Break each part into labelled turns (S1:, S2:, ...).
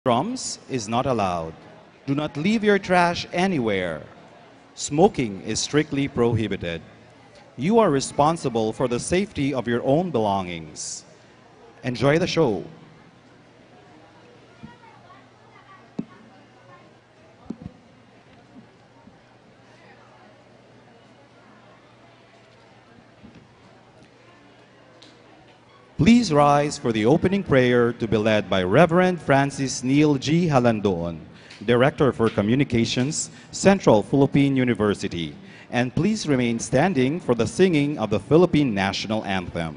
S1: Drums is not allowed. Do not leave your trash anywhere. Smoking is strictly prohibited. You are responsible for the safety of your own belongings. Enjoy the show. Please rise for the opening prayer to be led by Reverend Francis Neil G. Halandoon, Director for Communications, Central Philippine University. And please remain standing for the singing of the Philippine National Anthem.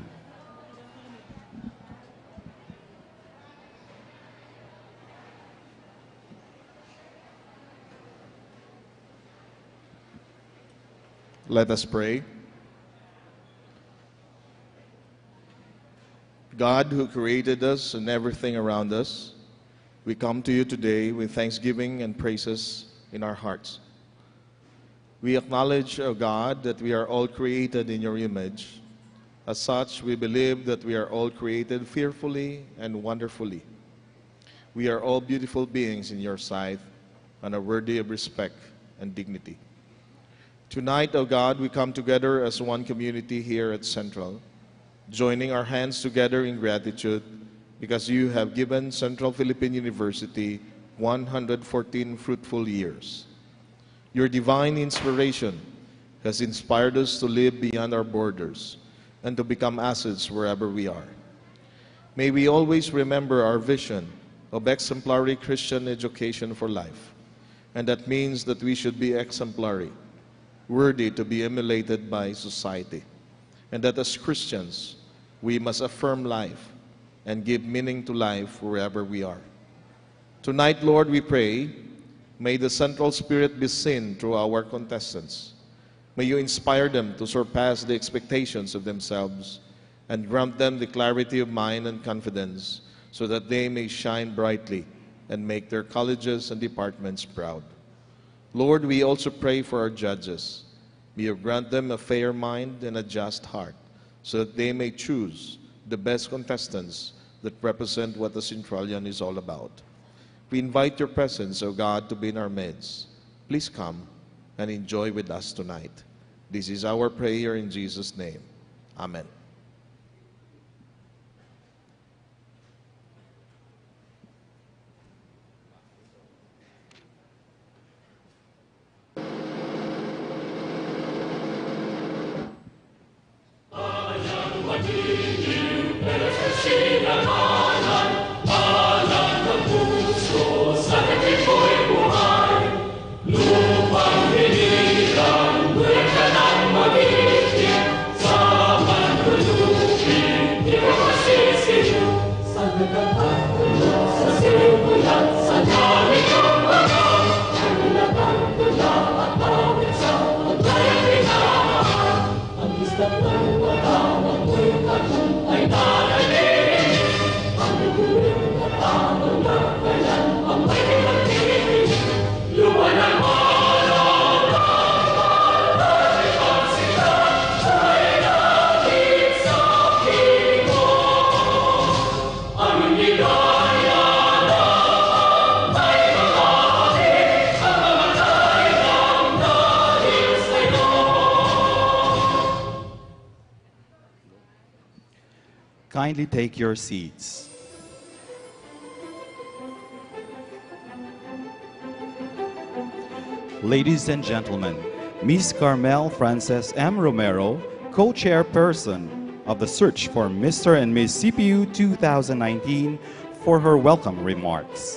S2: Let us pray. God, who created us and everything around us, we come to you today with thanksgiving and praises in our hearts. We acknowledge, O God, that we are all created in your image. As such, we believe that we are all created fearfully and wonderfully. We are all beautiful beings in your sight and are worthy of respect and dignity. Tonight, O God, we come together as one community here at Central, joining our hands together in gratitude because you have given Central Philippine University 114 fruitful years. Your divine inspiration has inspired us to live beyond our borders and to become assets wherever we are. May we always remember our vision of exemplary Christian education for life, and that means that we should be exemplary, worthy to be emulated by society, and that as Christians, we must affirm life and give meaning to life wherever we are. Tonight, Lord, we pray, may the central spirit be seen through our contestants. May you inspire them to surpass the expectations of themselves and grant them the clarity of mind and confidence so that they may shine brightly and make their colleges and departments proud. Lord, we also pray for our judges. May you grant them a fair mind and a just heart, so that they may choose the best contestants that represent what the Centralian is all about. We invite your presence, O God, to be in our midst. Please come and enjoy with us tonight. This is our prayer in Jesus' name. Amen.
S1: Kindly take your seats. Ladies and gentlemen, Ms. Carmel Frances M. Romero, co-chairperson of the Search for Mr. and Ms. CPU 2019, for her welcome remarks.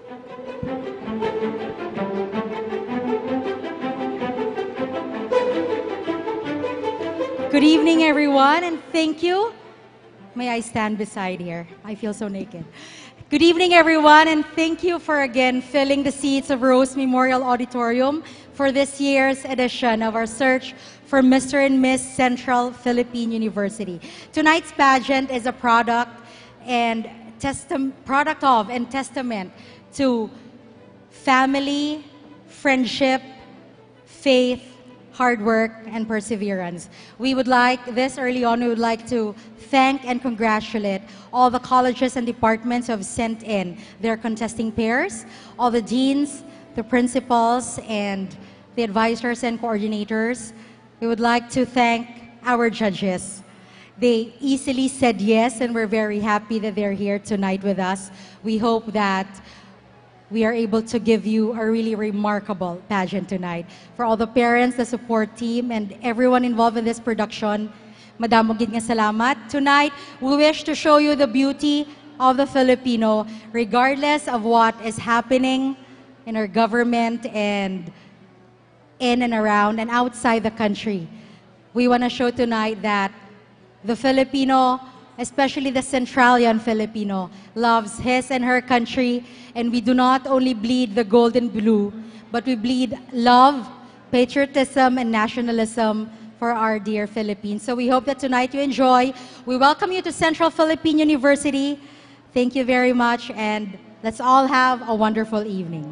S3: Good evening, everyone, and thank you. May I stand beside here? I feel so naked. Good evening, everyone, and thank you for again filling the seats of Rose Memorial Auditorium for this year's edition of our Search for Mr. and Miss Central Philippine University. Tonight's pageant is a product of and testament to family, friendship, faith, hard work, and perseverance. We would like to thank and congratulate all the colleges and departments who have sent in their contesting pairs, all the deans, the principals, and the advisors and coordinators. We would like to thank our judges. They easily said yes, and we're very happy that they're here tonight with us. We hope that we are able to give you a really remarkable pageant tonight. For all the parents, the support team, and everyone involved in this production, madamo gid nga salamat. Tonight, we wish to show you the beauty of the Filipino, regardless of what is happening in our government and in and around and outside the country. We want to show tonight that the Filipino, especially the Centralian Filipino, loves his and her country, and we do not only bleed the gold and blue, but we bleed love, patriotism, and nationalism for our dear Philippines. So we hope that tonight you enjoy. We welcome you to Central Philippine University. Thank you very much, and let's all have a wonderful evening.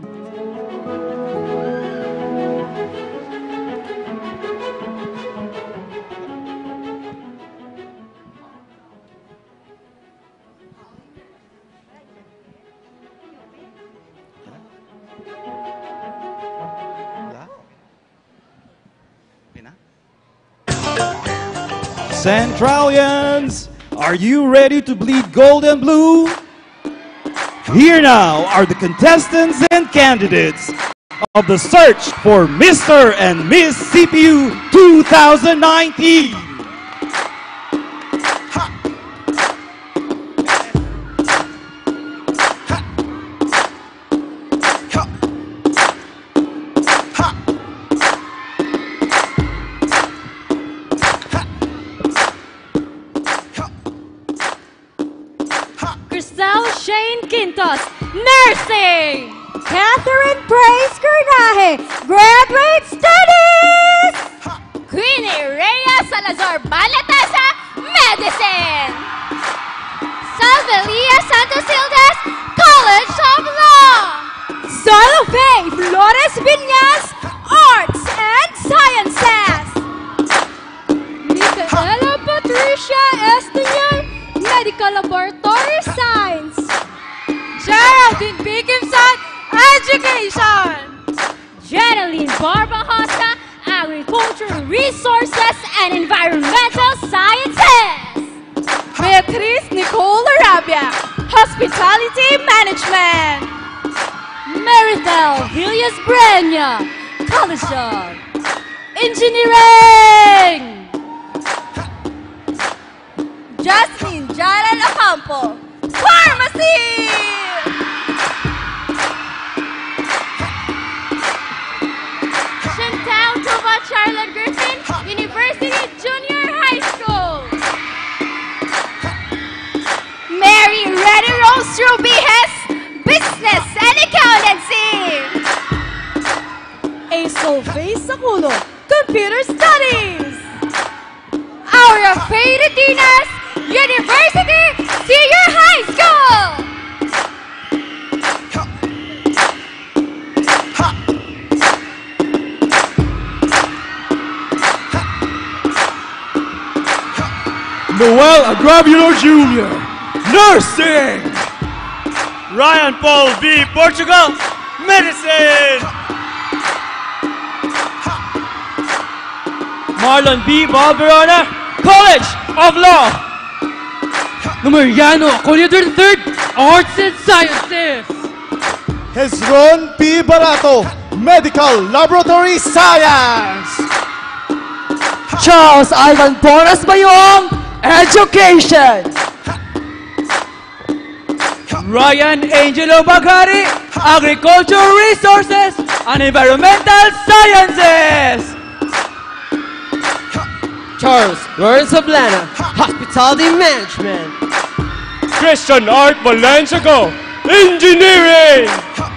S1: Centralians, are you ready to bleed gold and blue? Here now are the contestants and candidates of the search for Mr. and Miss CPU 2019.
S4: Nursing!
S5: Catherine Praise Garnaje, Graduate Studies!
S4: Queenie Rhea Salazar Balatasa, Medicine! Salvelia Santos Hildas, College of Law!
S5: Solofe Flores Viñas, Arts and Sciences!
S4: Micaela Patricia Estinian, Medical Laboratory Science! Geraldine Bigimson, Education! Jeneline Barbahosa, Agricultural Resources and Environmental Sciences!
S5: Beatriz Nicole Arabia, Hospitality Management!
S4: Meridel Villas Breña, College of Engineering!
S5: Jasmine Jara Lacampo, Pharmacy!
S4: Charlotte Griffin, University Junior High School.
S5: Mary Reddy Rose Rubihes, Business and Accountancy.
S4: Sophie Saculo, Computer Studies.
S5: Aura Faye Dinas, University Senior High School.
S6: Noel Agrabulo Jr., Nursing! Ryan Paul V. Portugal, Medicine! Marlon B. Balverona, College of Law! Mariano Acolio III, Arts and Sciences!
S7: Hezron P. Barato, Medical Laboratory Science!
S8: Charles Ivan Boras Bayong, Education!
S6: Ryan Angelo Bagari, Agricultural Resources and Environmental Sciences!
S8: Charles Lorenzo Blana, Hospitality Management!
S6: Christian Art Valenciago, Engineering!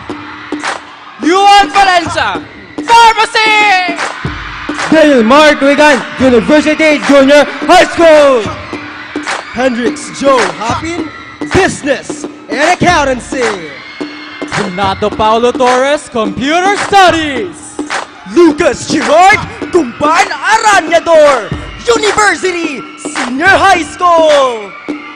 S6: Yuan Valencia, Pharmacy!
S8: Daniel Mark Wigan, University Junior High School! Hendrix Joe Hoppin, Business and Accountancy!
S6: Renato Paulo Torres, Computer Studies!
S8: Lucas Girard, Gumban Aranyador University Senior High School.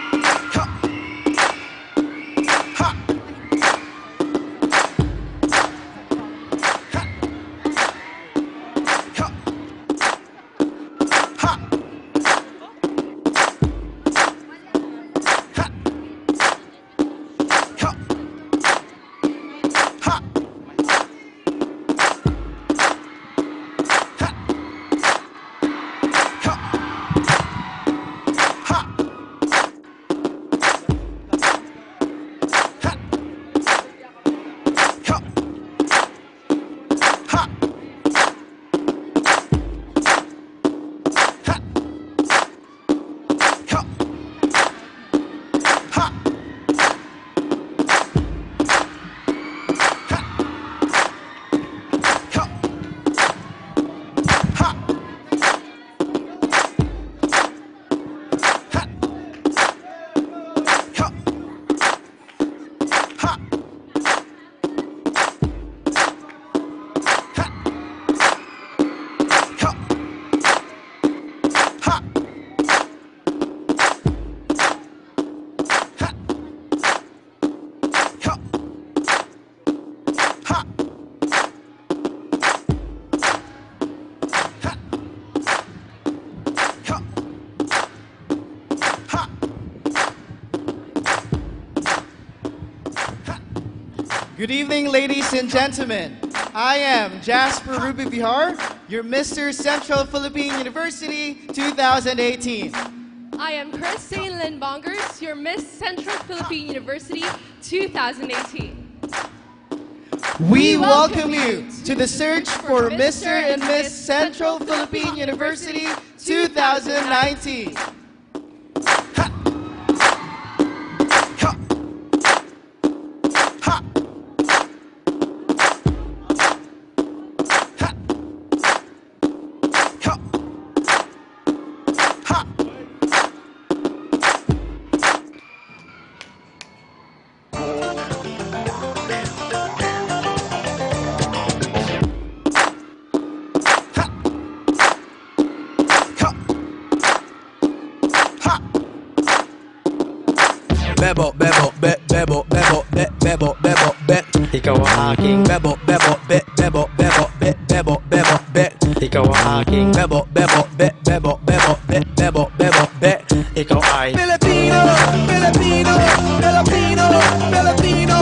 S9: Good evening, ladies and gentlemen. I am Jasper Ruby Bihar, your Mr. Central Philippine University 2018.
S5: I am Christine Lynn Bongers, your Miss Central Philippine University 2018.
S9: We welcome you to the search for Mr. and Miss Central Philippine University 2019.
S8: Bebo, bebo, be, bebo, bebo, be, bebo, bebo, be. Ikaw ang aking bebo, bebo, be, bebo, bebo, be, bebo, bebo, be. Ikaw ang aking bebo, bebo, be, bebo, bebo, be, bebo, bebo, be. Ikaw ay Filipino, Filipino, Filipino, Filipino.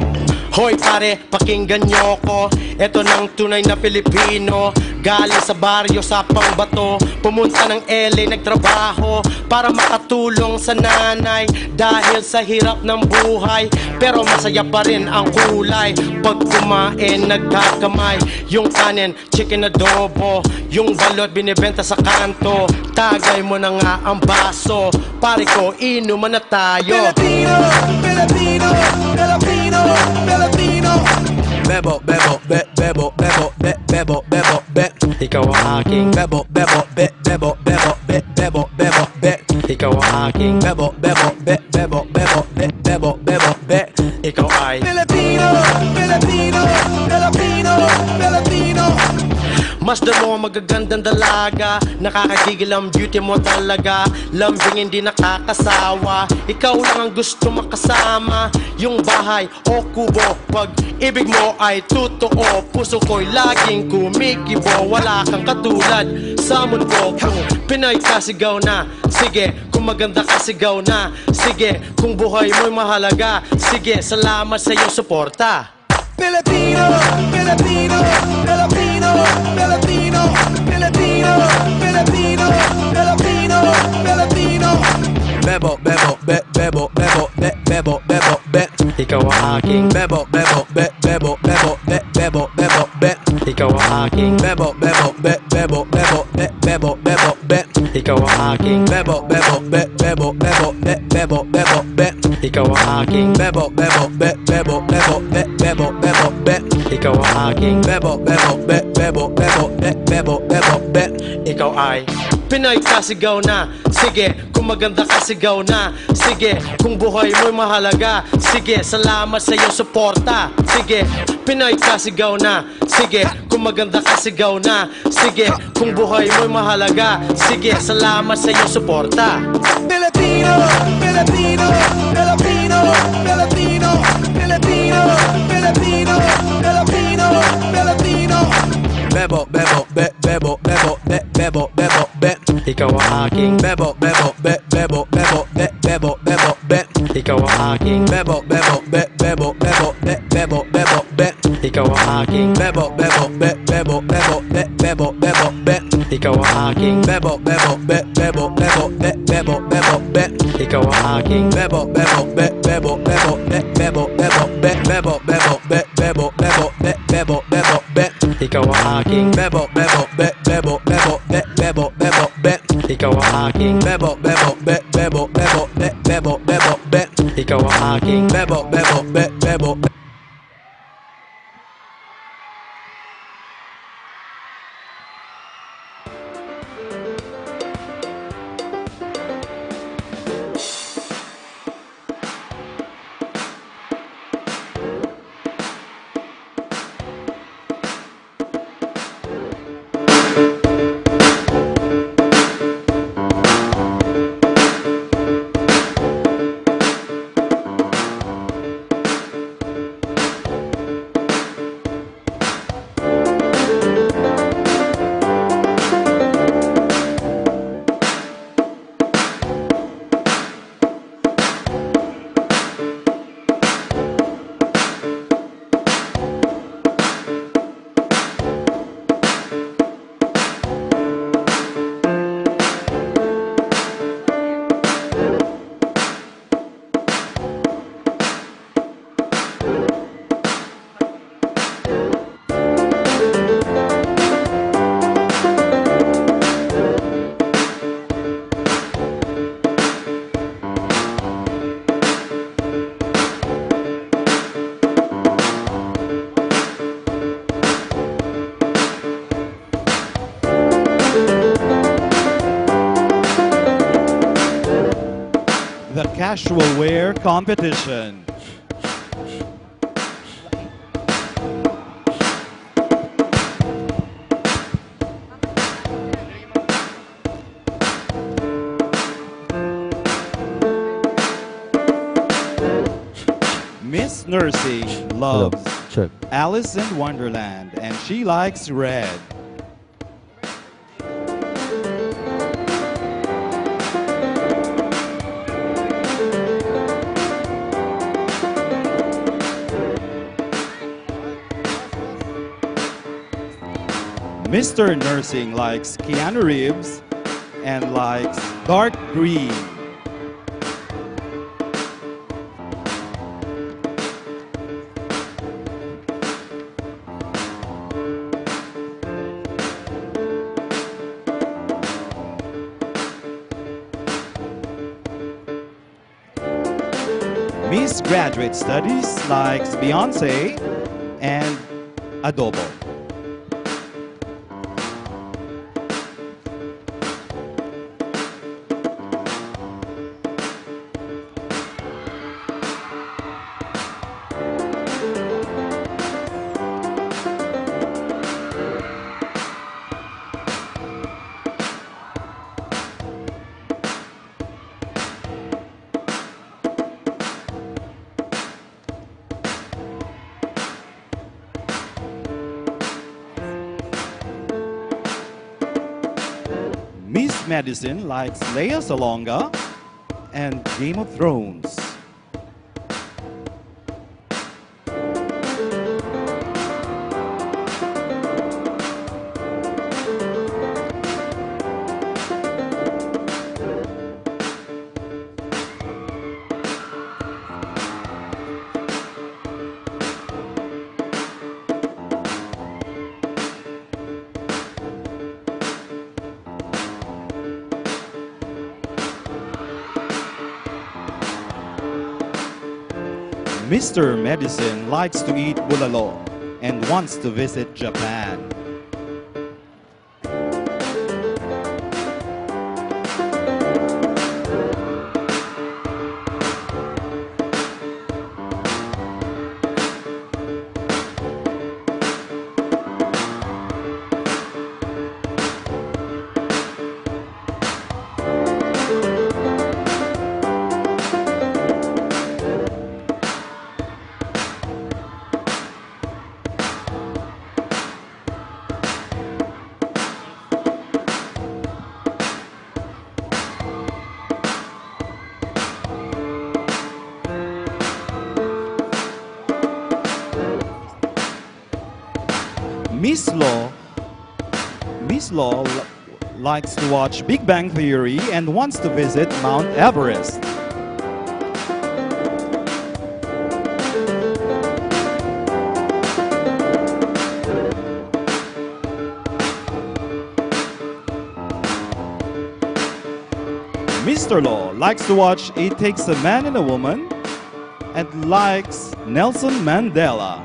S8: Hoy pare, pakinggan nyo ko. Ito ng tunay na Pilipino. Galing sa baryo sa Pangbato, pumunta ng LA, nagtrabaho para makatulong sa nanay. Dahil sa hirap ng buhay, pero masaya pa rin ang kulay. Pag kumain, nagkakamay. Yung kanin, chicken adobo. Yung balot, binibenta sa kanto. Tagay mo na nga ang baso. Pare ko, inuman na tayo. Filipino, Filipino, Filipino, Filipino. Bebo, bebo, be, bebo, bebo, be, bebo, bebo, be. Ikaw ang aking bebo, bebo, be, bebo, bebo, be, bebo, bebo, be. Ikaw ang aking bebo, bebo, be, bebo, bebo, be, bebo, bebo, be. Ikaw ay Filipino, Filipino, Filipino, Filipino. Masdan mo ang magagandang dalaga. Nakakagigil ang beauty mo talaga. Lambing hindi nakakasawa. Ikaw lang ang gusto makasama. Yung bahay o kubo, pag ibig mo ay totoo. Puso ko'y laging kumikibo. Wala kang katulad sa mundo ko. Pinoy ka, sigaw na. Sige, kung maganda ka, sigaw na. Sige, kung buhay mo'y mahalaga. Sige, salamat sa iyong suporta. Filipino, Filipino, Filipino, Filipino, Filipino, Filipino, Filipino, Filipino. Bebo, bebo, be, bebo, bebo, be, bebo, bebo, be. Ikaw ang aking bebo, bebo, be, bebo, bebo, be, bebo, bebo, be. Ikaw ang aking bebo, bebo, be, bebo, bebo, be, bebo, bebo, be. Ikaw ang aking bebo, bebo, be, bebo, bebo, be, bebo, bebo, be. Ikaw ang aking bebo, bebo, be, bebo, bebo, be, bebo, bebo, be. Ikaw ang aking bebo, bebo, be, bebo, bebo, be, bebo, bebo, be. Ikaw ay Pinoy ka, sigaw na. Sige, kung maganda ka, sigaw na. Sige, kung buhay mo'y mahalaga. Sige, salamat sa iyong suporta. Sige, Pinoy ka, sigaw na. Sige, kung maganda ka sigaw na. Sige, kung buhay mo'y mahalaga. Sige, salamat sa iyong suporta. Filipino, Filipino, Filipino, Filipino, Filipino, Filipino, Filipino, Filipino. Bebo, bebo, be, bebo, bebo, be, bebo, bebo, be. Ikaw ang aking bebo, bebo, be, bebo, bebo, be, bebo, bebo, be. Ikaw ang aking bebo, bebo, be, bebo, bebo, be, bebo, bebo, be. Ikaw ang aking bebo, bebo, be, bebo, bebo, be, bebo, bebo, be. Ikaw ang aking bebo, bebo, be, bebo, bebo, be, bebo, bebo, be. Ikaw ang aking bebo, bebo, be, bebo, bebo, be, bebo, bebo, be, bebo, bebo, be, bebo, bebo, be, bebo, bebo, be. Ikaw ang aking bebo, bebo, be, bebo, bebo, be, bebo, bebo, be. Ikaw ang aking bebo, bebo, be, bebo, bebo, be, bebo, bebo, be. Ikaw ang aking bebo, bebo, be, bebo.
S1: The Casual Wear Competition. Miss Nursing loves
S10: Check.
S1: Alice in Wonderland and she likes red. Mr. Nursing likes Keanu Reeves and likes dark green. Miss Graduate Studies likes Beyonce and Adobo. Miss Medicine likes Lea Salonga and Game of Thrones. Mr. Medicine likes to eat bulalo and wants to visit Japan. Miss Law, Miss Law likes to watch Big Bang Theory and wants to visit Mount Everest. Mr. Law likes to watch It Takes a Man and a Woman and likes Nelson Mandela.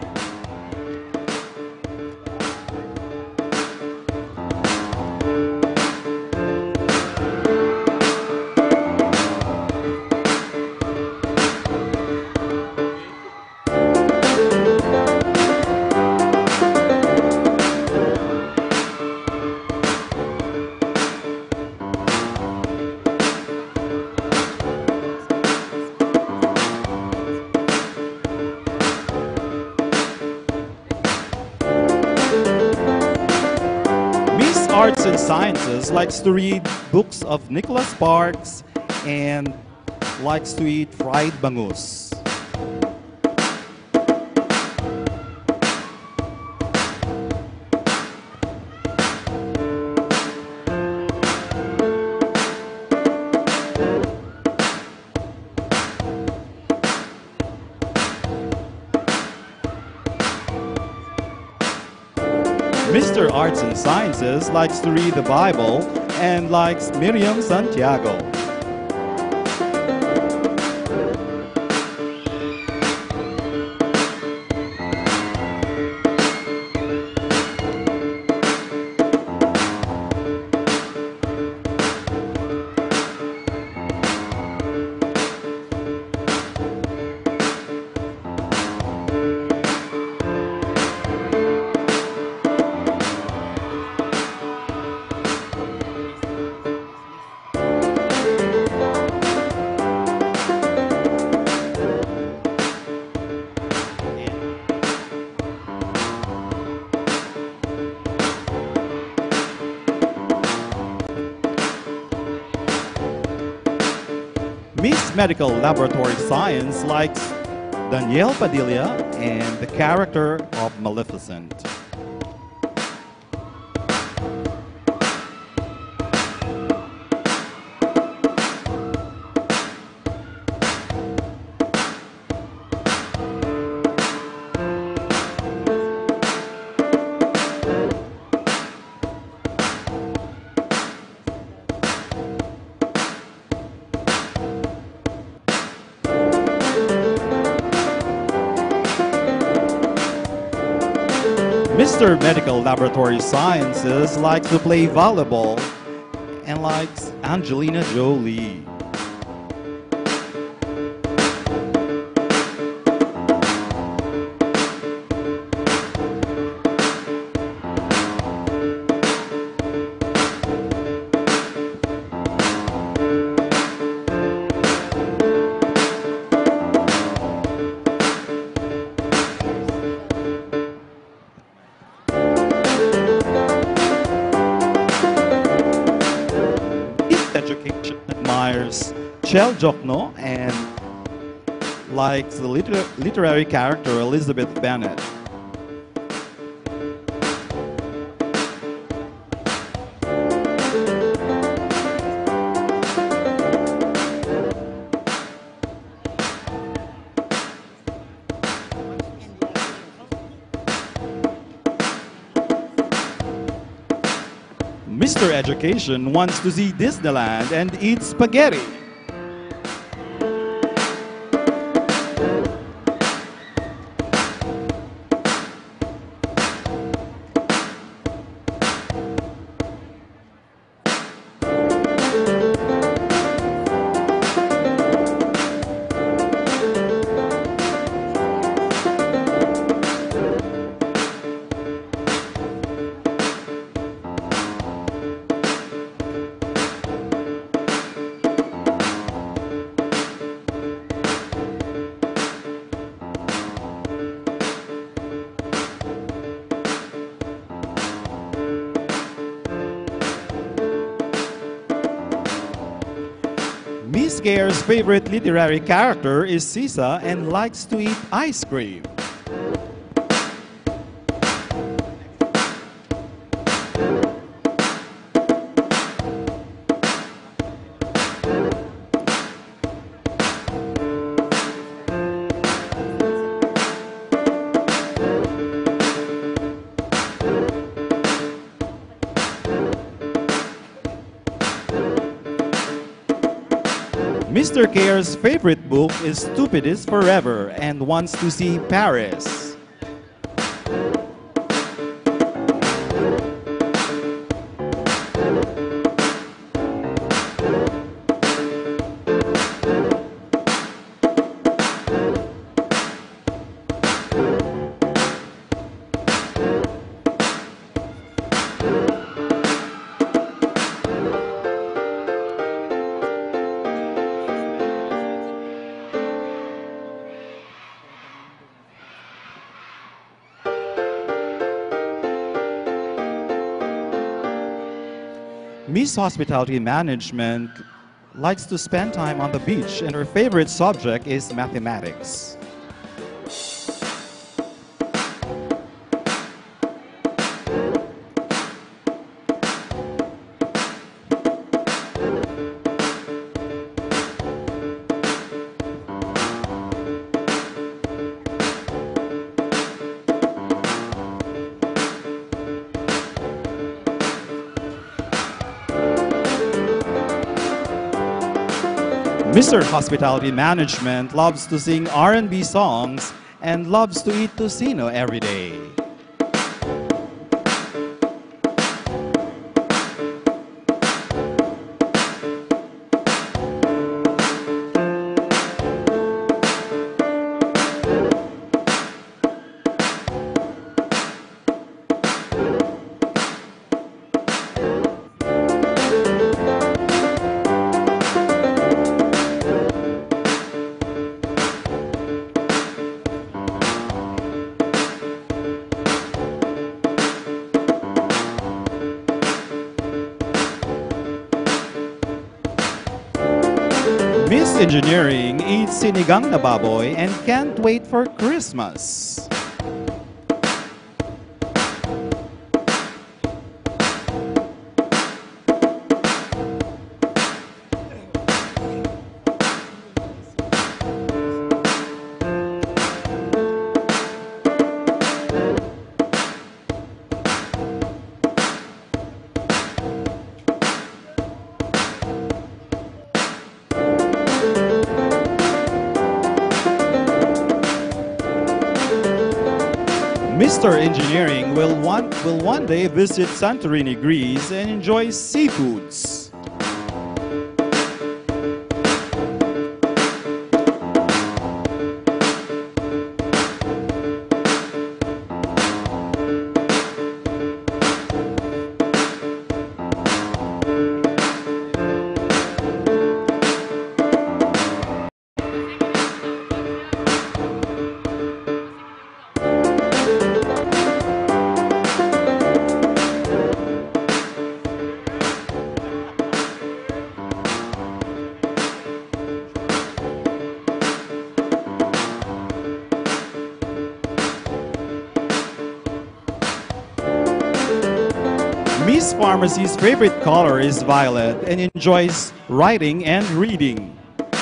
S1: Arts and Sciences likes to read books of Nicholas Sparks and likes to eat fried bangus. Mr. Arts and Sciences likes to read the Bible and likes Miriam Santiago. Miss Medical Laboratory Science likes Danielle Padilla and the character of Maleficent. Mr. Medical Laboratory Sciences likes to play volleyball and likes Angelina Jolie. Education admires Chel Jokno and likes the literary character Elizabeth Bennet. Mr. Education wants to see Disneyland and eat spaghetti. Miss Gare's favorite literary character is Sisa and likes to eat ice cream. Mr. Care's favorite book is Stupid is Forever and wants to see Paris. Miss Hospitality Management likes to spend time on the beach, and her favorite subject is mathematics. Mr. Hospitality Management loves to sing R&B songs and loves to eat tocino every day. Miss Engineering eats sinigang na baboy and can't wait for Christmas. Mr. Engineering will one day visit Santorini, Greece and enjoy seafoods. Miss Pharmacy's favorite color is violet and enjoys writing and reading.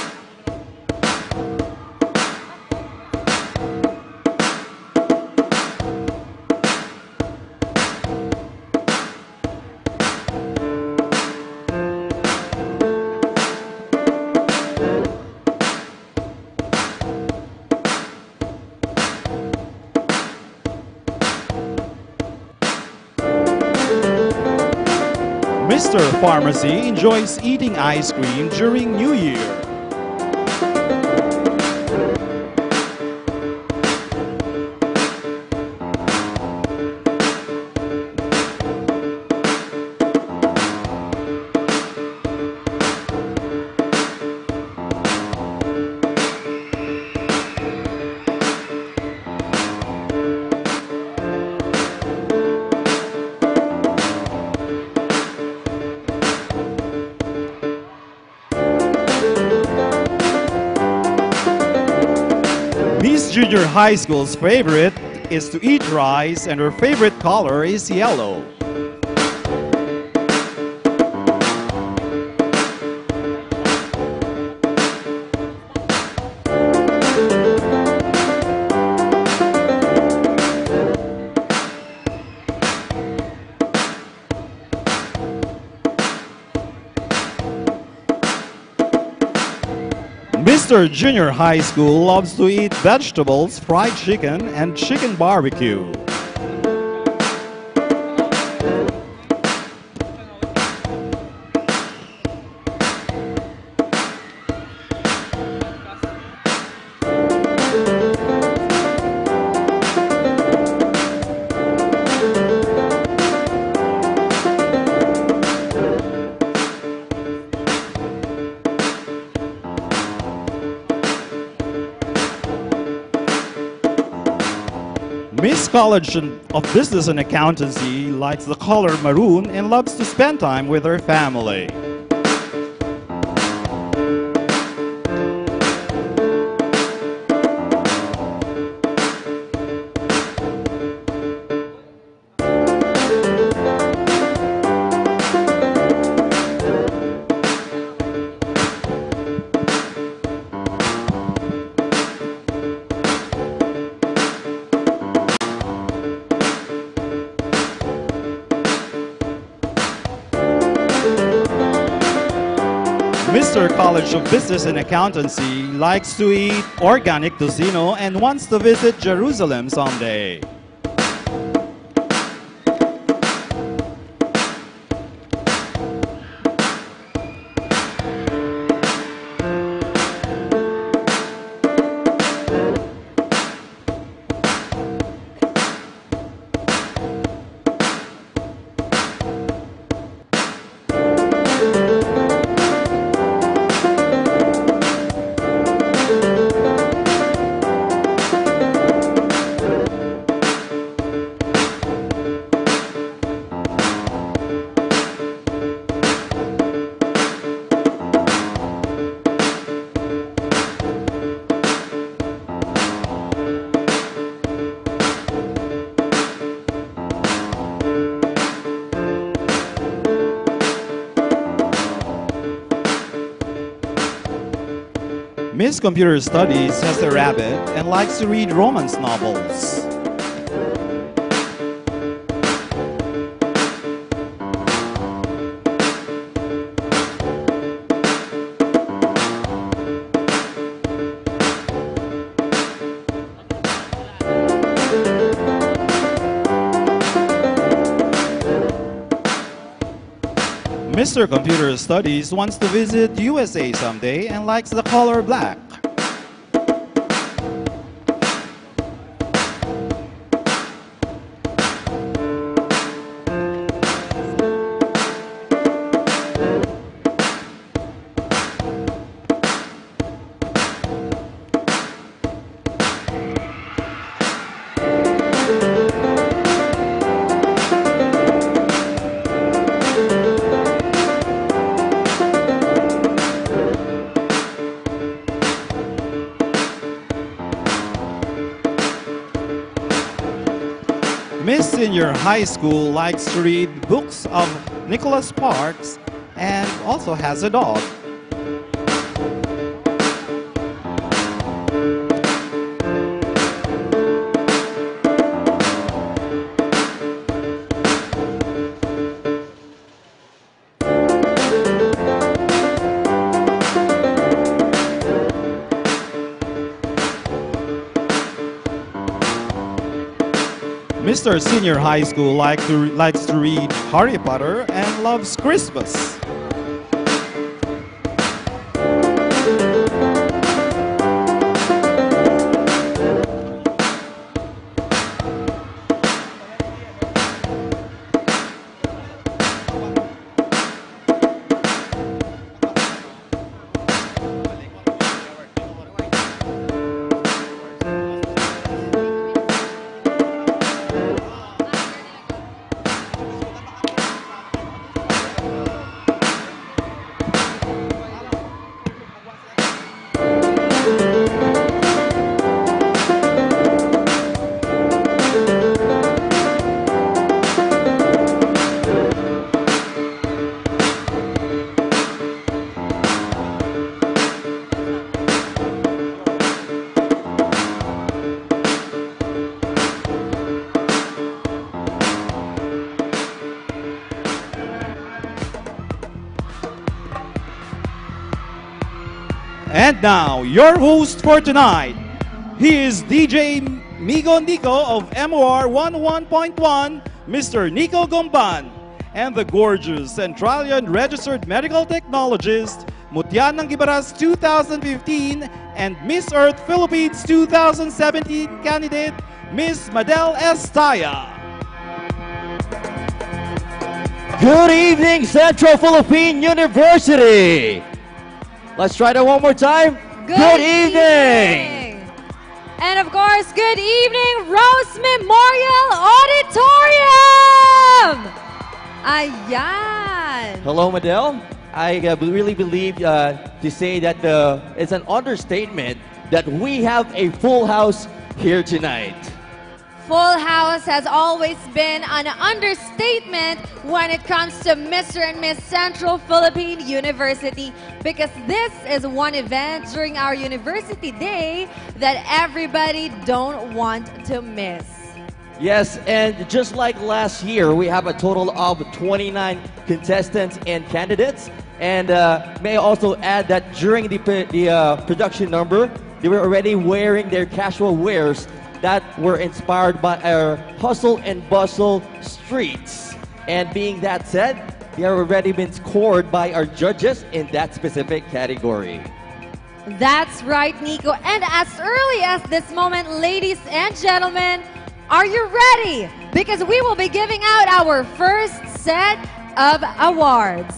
S1: Mr. Pharmacy enjoys eating ice cream during New Year. Miss Junior High School's favorite is to eat rice and her favorite color is yellow. Mr. Junior High School loves to eat vegetables, fried chicken, and chicken barbecue. Miss College of Business and Accountancy likes the color maroon and loves to spend time with her family. Mr. College of Business and Accountancy likes to eat organic tocino and wants to visit Jerusalem someday. Miss Computer Studies has a rabbit and likes to read romance novels. Mr. Computer Studies wants to visit USA someday and likes the color black. Miss Senior High School likes to read books of Nicholas Sparks and also has a dog. Mr. Senior High School likes to read Harry Potter and loves Christmas. And now, your host for tonight. He is DJ Migo Nico of MOR 11.1, Mr. Nico Gomban, and the gorgeous Centralian Registered Medical Technologist, Mutyan ng Gibaras 2015 and Miss Earth Philippines 2017 candidate, Miss Madel Estaya.
S6: Good evening, Central Philippine University. Let's try that one more time. Good evening.
S4: And of course, good evening, Rose Memorial Auditorium! Ayan!
S6: Hello, Madel. I really believe to say that it's an understatement that we have a full house here tonight.
S4: Full house has always been an understatement when it comes to Mr. and Miss Central Philippine University, because this is one event during our University Day that everybody don't want to miss.
S6: Yes, and just like last year, we have a total of 29 contestants and candidates. And may I also add that during the production number, they were already wearing their casual wears that were inspired by our hustle and bustle streets. And being that said, they have already been scored by our judges in that specific category.
S4: That's right, Nico. And as early as this moment, ladies and gentlemen, are you ready? Because we will be giving out our first set of awards.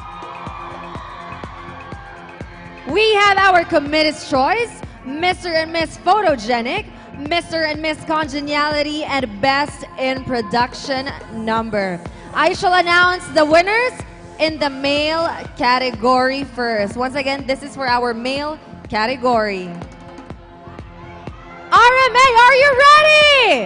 S4: We have our Committee's Choice, Mr. and Miss Photogenic, Mr. and Miss Congeniality, and Best in Production Number. I shall announce the winners in the male category first. Once again, this is for our male category. RMA, are you ready?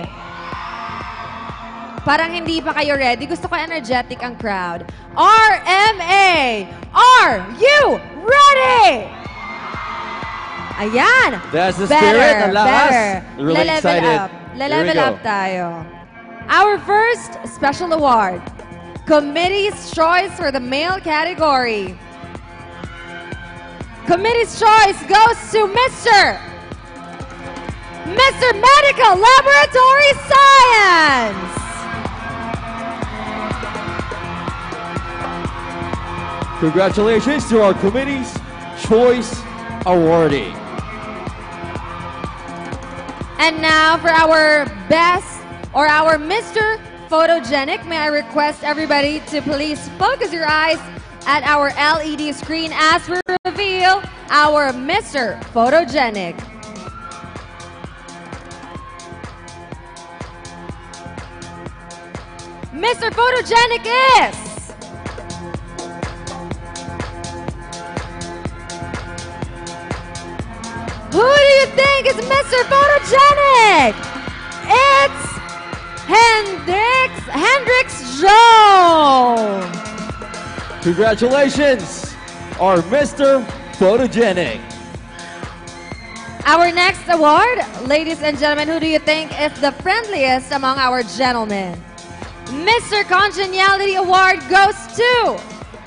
S4: Parang hindi pa kayo ready. Gusto ko energetic ang crowd. RMA, are you ready? Ayan.
S6: That's the spirit.
S4: Better.
S6: Really excited.
S4: Le-level up tayo. Our first special award, Committee's Choice for the male category. Committee's Choice goes to Mr. Medical Laboratory Science.
S6: Congratulations to our Committee's Choice awardee.
S4: And now for our best, or our Mr. Photogenic, may I request everybody to please focus your eyes at our LED screen as we reveal our Mr. Photogenic. Mr. Photogenic is who do you think is Mr. Photogenic? It's Hendrix Joe.
S6: Congratulations, our Mr. Photogenic.
S4: Our next award, ladies and gentlemen, who do you think is the friendliest among our gentlemen? Mr. Congeniality Award goes to,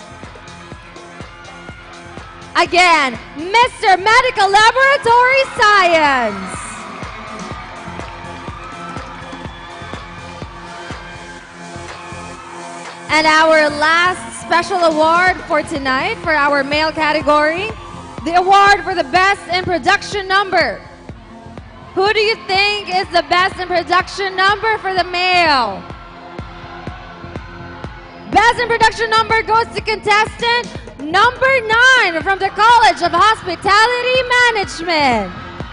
S4: again, Mr. Medical Laboratory Science. And our last special award for tonight for our male category, the award for the best in production number. Who do you think is the best in production number for the male? Best in production number goes to contestant number 9 from the College of Hospitality Management.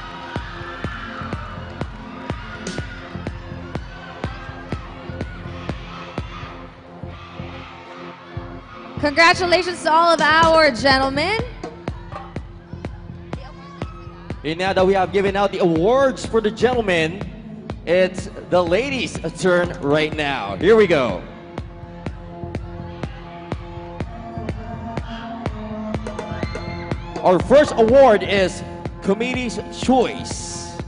S4: Congratulations to all of our gentlemen.
S6: And now that we have given out the awards for the gentlemen, it's the ladies' turn right now. Here we go. Our first award is Committee's Choice.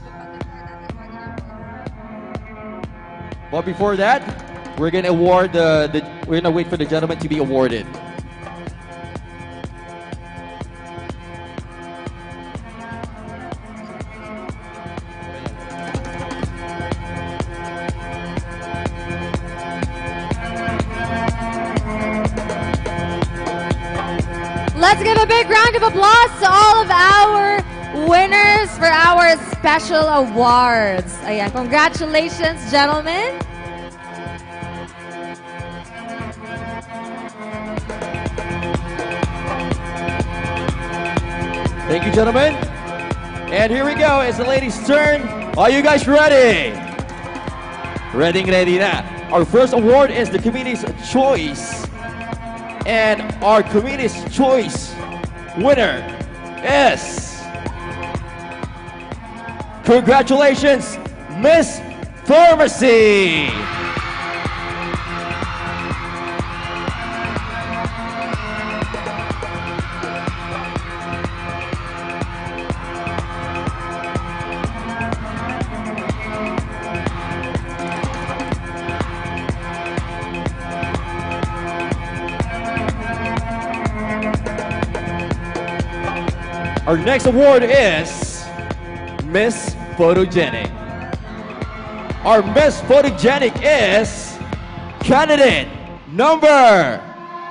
S6: But before that, we're gonna award we're gonna wait for the gentleman to be awarded.
S4: Let's give a big round of applause to all of our winners for our special awards. Ayan, congratulations, gentlemen.
S6: Thank you, gentlemen. And here we go. It's the ladies' turn. Are you guys ready? Ready na. Our first award is the Community's Choice. And our Community's Choice winner is... Congratulations, Miss Pharmacy. Our next award is Miss Photogenic. Our Miss Photogenic is candidate number...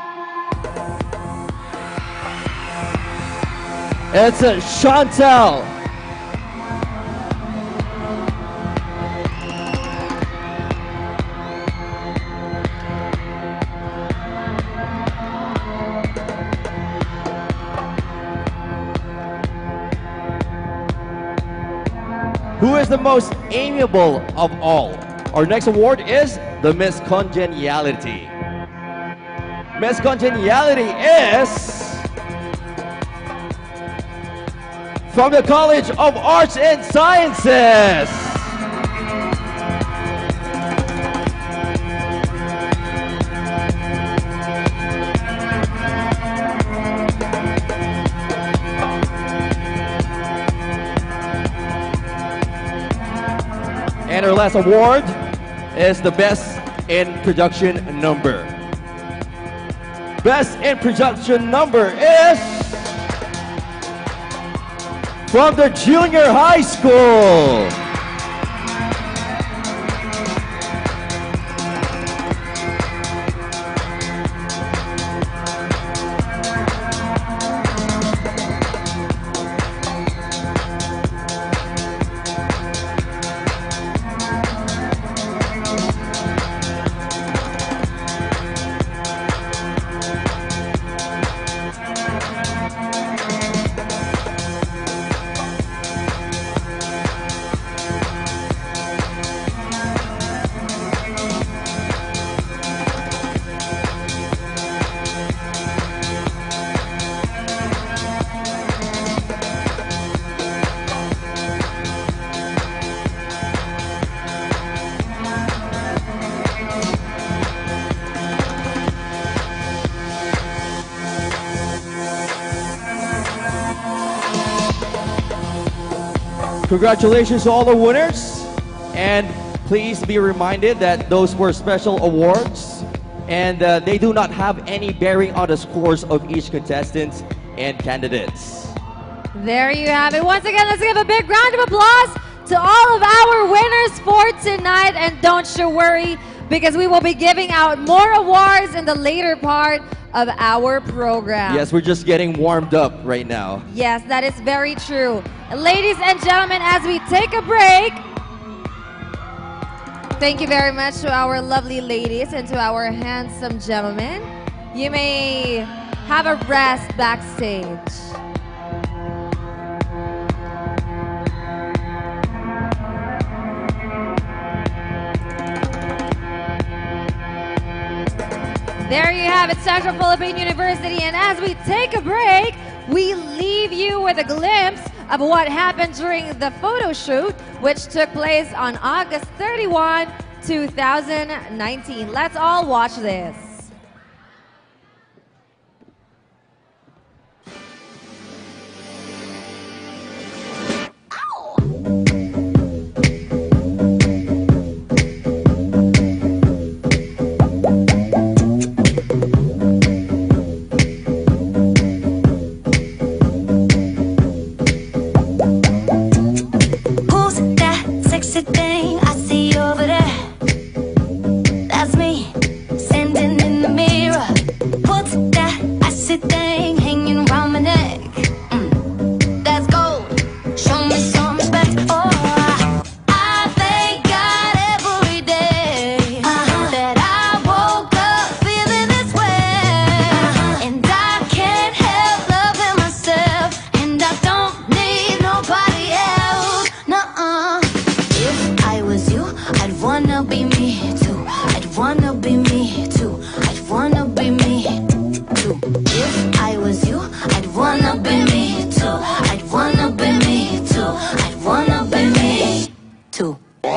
S6: It's Chantel. Who is the most amiable of all? Our next award is the Miss Congeniality. Miss Congeniality is from the College of Arts and Sciences. And our last award is the Best in Production Number. Best in Production Number is from the junior high school. Congratulations to all the winners, and please be reminded that those were special awards and they do not have any bearing on the scores of each contestant and candidates.
S4: There you have it. Once again, let's give a big round of applause to all of our winners for tonight, and don't you worry, because we will be giving out more awards in the later part of our program.
S6: Yes, we're just getting warmed up right now.
S4: Yes, that is very true. Ladies and gentlemen, as we take a break, thank you very much to our lovely ladies and to our handsome gentlemen. You may have a rest backstage. There you have it, Central Philippine University. And as we take a break, we leave you with a glimpse of what happened during the photo shoot, which took place on August 31, 2019. Let's all watch this.
S10: Thing I see over there, that's me, sending me too. I'd wanna be me too. I'd wanna be me too. If I was you, I'd wanna be me too. I'd wanna be me too. I'd wanna be me too.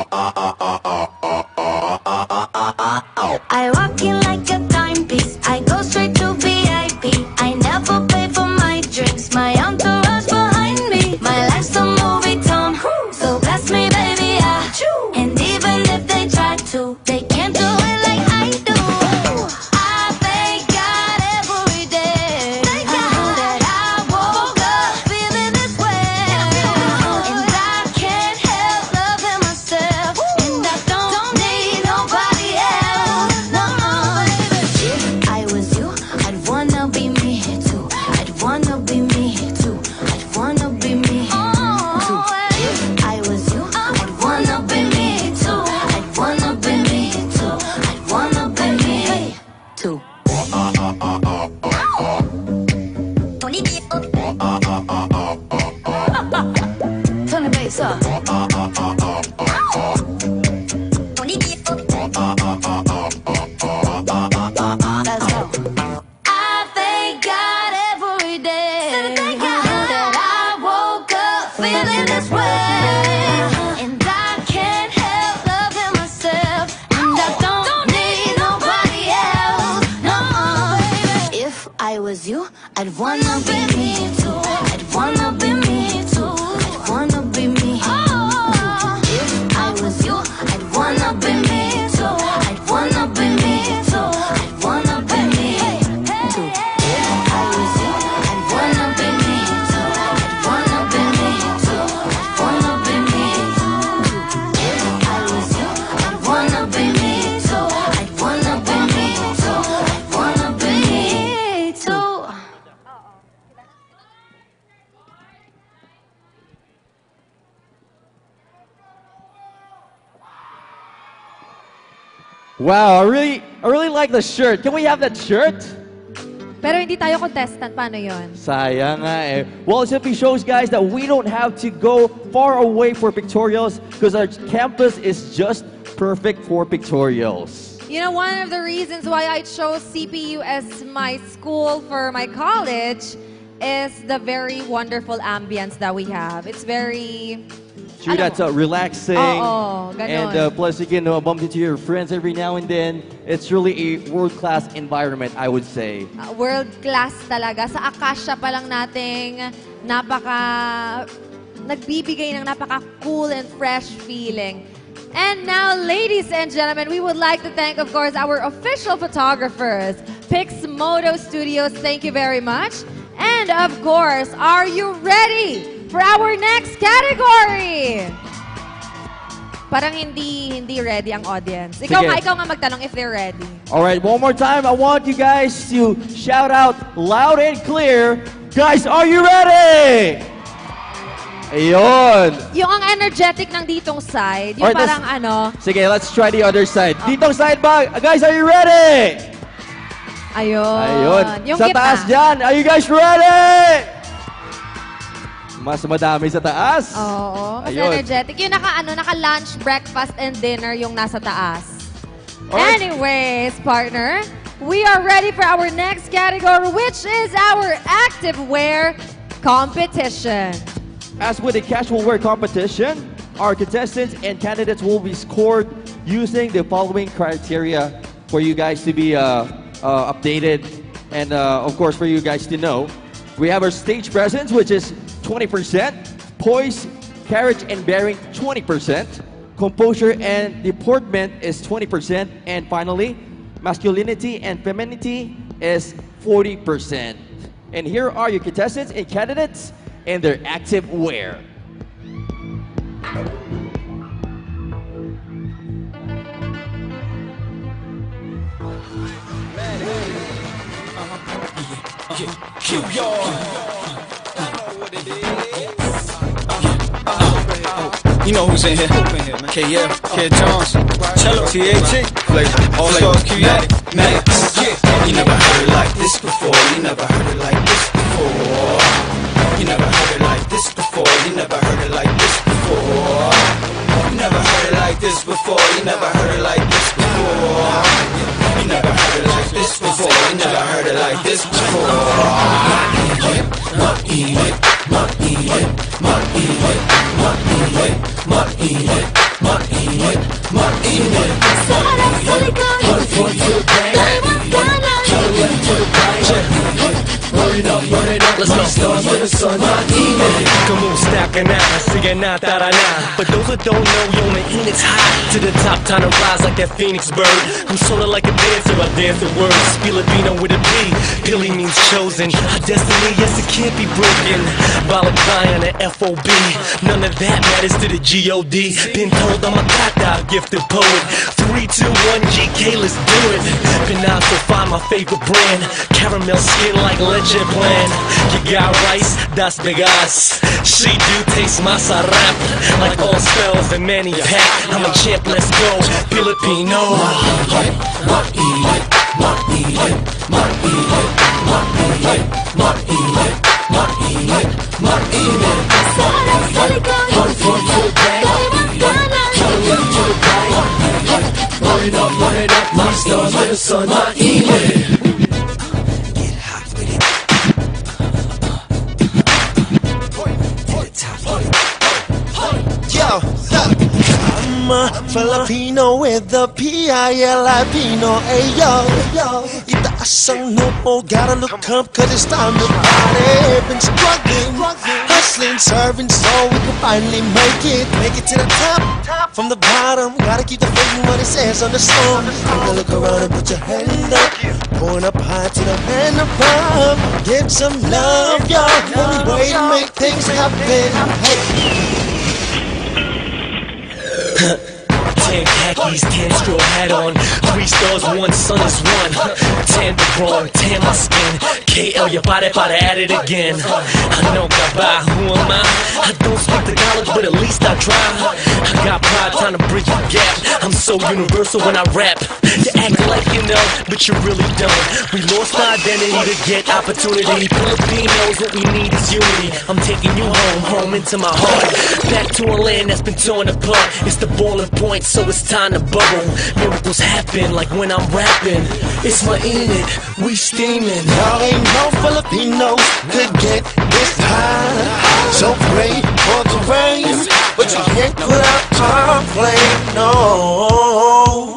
S10: I walk in like a timepiece. I go straight to VIP. I never pay for my drinks. My entourage behind me. My life's a movie town. So bless me, baby, yeah. And even if they try to, they can't do it like I do. I thank God every day that I woke up feeling this way. And I can't help loving myself. And I don't need nobody else. No, baby. If I was you, I'd wanna be me too. I'd wanna be me too. I'd wanna be me too. If I was you, I'd wanna be me too. I'd wanna be me too. I'd wanna be me too. Turn the bass up. Let's go. I thank God every day that I woke up feeling this way. And I can't help loving myself. And I don't need nobody else. No, baby. If I was you, I'd wanna be me too. I'd wanna be me too. I'd wanna be me too. If I was you, I'd wanna be me too. I'd wanna be me too. I'd wanna be me too. If I was you, I'd wanna be me too. I'd wanna be me too. I'd wanna be me too. If I was you, I'd wanna be me too. I'd wanna be me too. I'd wanna be me too.
S6: Wow, I really like the shirt. Can we have that shirt?
S4: Pero hindi tayo contestant. Paano yun?
S6: Sayang nga eh. Well, it simply shows, guys, that we don't have to go far away for pictorials because our campus is just perfect for pictorials.
S4: You know, one of the reasons why I chose CPU as my school for my college is the very wonderful ambience that we have. It's very...
S6: Sure, that's relaxing.
S4: Oo,
S6: and
S4: ganon.
S6: plus, you can bump into your friends every now and then. It's really a world-class environment, I would say.
S4: World class talaga. Sa Akasha pa lang nating nagbibigay ng napaka-cool and fresh feeling. And now, ladies and gentlemen, we would like to thank, of course, our official photographers, Pixmoto Studios. Thank you very much. And, of course, are you ready for our next category? Parang hindi ready ang audience. Ikaw nga magtanong if they're ready.
S6: All right, one more time. I want you guys to shout out loud and clear. Guys, are you ready? Ayun.
S4: Yung ang energetic ng ditong side, yung
S6: Alright,
S4: parang ano.
S6: Sige, let's try the other side. Ditong side ba? Guys, are you ready?
S4: Ayun.
S6: Ayun.
S4: Yung
S6: sa
S4: gitna.
S6: taas dyan, are you guys ready? Mas madami sa taas.
S4: Oo, mas
S6: Ayun.
S4: energetic. Yung naka-lunch, breakfast, and dinner yung nasa taas.
S6: Alright.
S4: Anyways, partner, we are ready for our next category, which is our active wear competition.
S6: As with the casual wear competition, our contestants and candidates will be scored using the following criteria for you guys to be updated and, of course, for you guys to know. We have our stage presence, which is 20%, poise, carriage, and bearing, 20%, composure and deportment is 20%, and finally, masculinity and femininity is 40%. And here are your contestants and candidates and their active wear.
S11: You know who's in here? KF, Kid Jones, Cello, THC, all stars, Q-Matic, yeah. You never heard it like this before. You never heard it like this before. You never heard it like this before. You never heard it like this before. You never heard it like this before. You never heard it like this before. You never heard it like this before. You never heard it like this
S8: Let's go. Come on, stacking out, sige na, tara na. For those who don't know, yo, man, it's hot. To the top, time to rise like that phoenix bird. I'm sorta like a dancer, I dance the words. Filipino with a P, Billy means chosen. Our destiny, yes, it can't be broken. Balakai on the FOB, none of that matters to the G.O.D. Been told I'm a kata, gifted poet. 3, 2, 1, GK, let's do it. Pinazo, find my favorite brand. Caramel skin like leche plan. You got rice, that's bigas. She do taste masarap. Like all spells and many pack. I'm a champ, let's go. Filipino.
S12: Yo, look, I'm a Filipino with a P-I-L-I-Pino, ayo. Itaas ang noo, gotta look up cause it's time to party. Been struggling, hustling, serving so we can finally make it to the top. From the bottom, gotta keep the faith in what it says on the stone. Now look around and put your hand up, going up high to the man above. Give some love, yo, only way to make things happen. Hey.
S8: 10 khakis, 10 straw hat on. 3 stars, 1 sun is 1. 10 the broad, 10 my skin. KL, your body at it again. I know Gaba, who am I? I don't speak the college, but at least I try. I got pride, time to bridge the gap. I'm so universal when I rap. You act like you know, but you really don't. We lost our identity to get opportunity. Filipinos, what we need is unity. I'm taking you home into my heart. Back to a land that's been torn apart. It's the boiling point, so it's time to bubble. Miracles happen like when I'm rapping. It's my Enid, we steaming.
S12: Y'all ain't no Filipinos could get this high. So pray for the rain, but you can't put out our flame, no.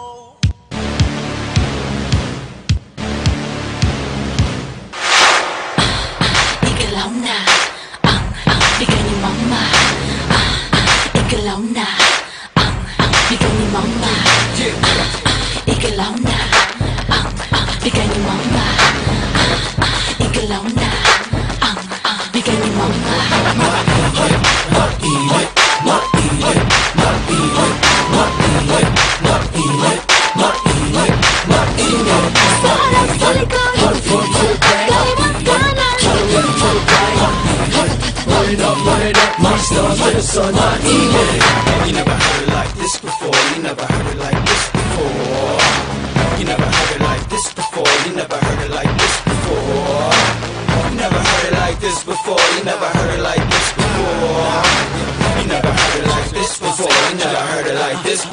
S10: Ikalaw na ang bigay ni mama. Ikalaw na ang bigay ni mama. Ikalaw na ang bigay ni mama. Ikalaw na ang bigay ni mama.
S11: You never heard it like this before. You never heard it like this before. You never heard it like this before. You never heard it like this before. You never heard it like this before. You never heard it like this before. You never heard it like this before. You never heard it like this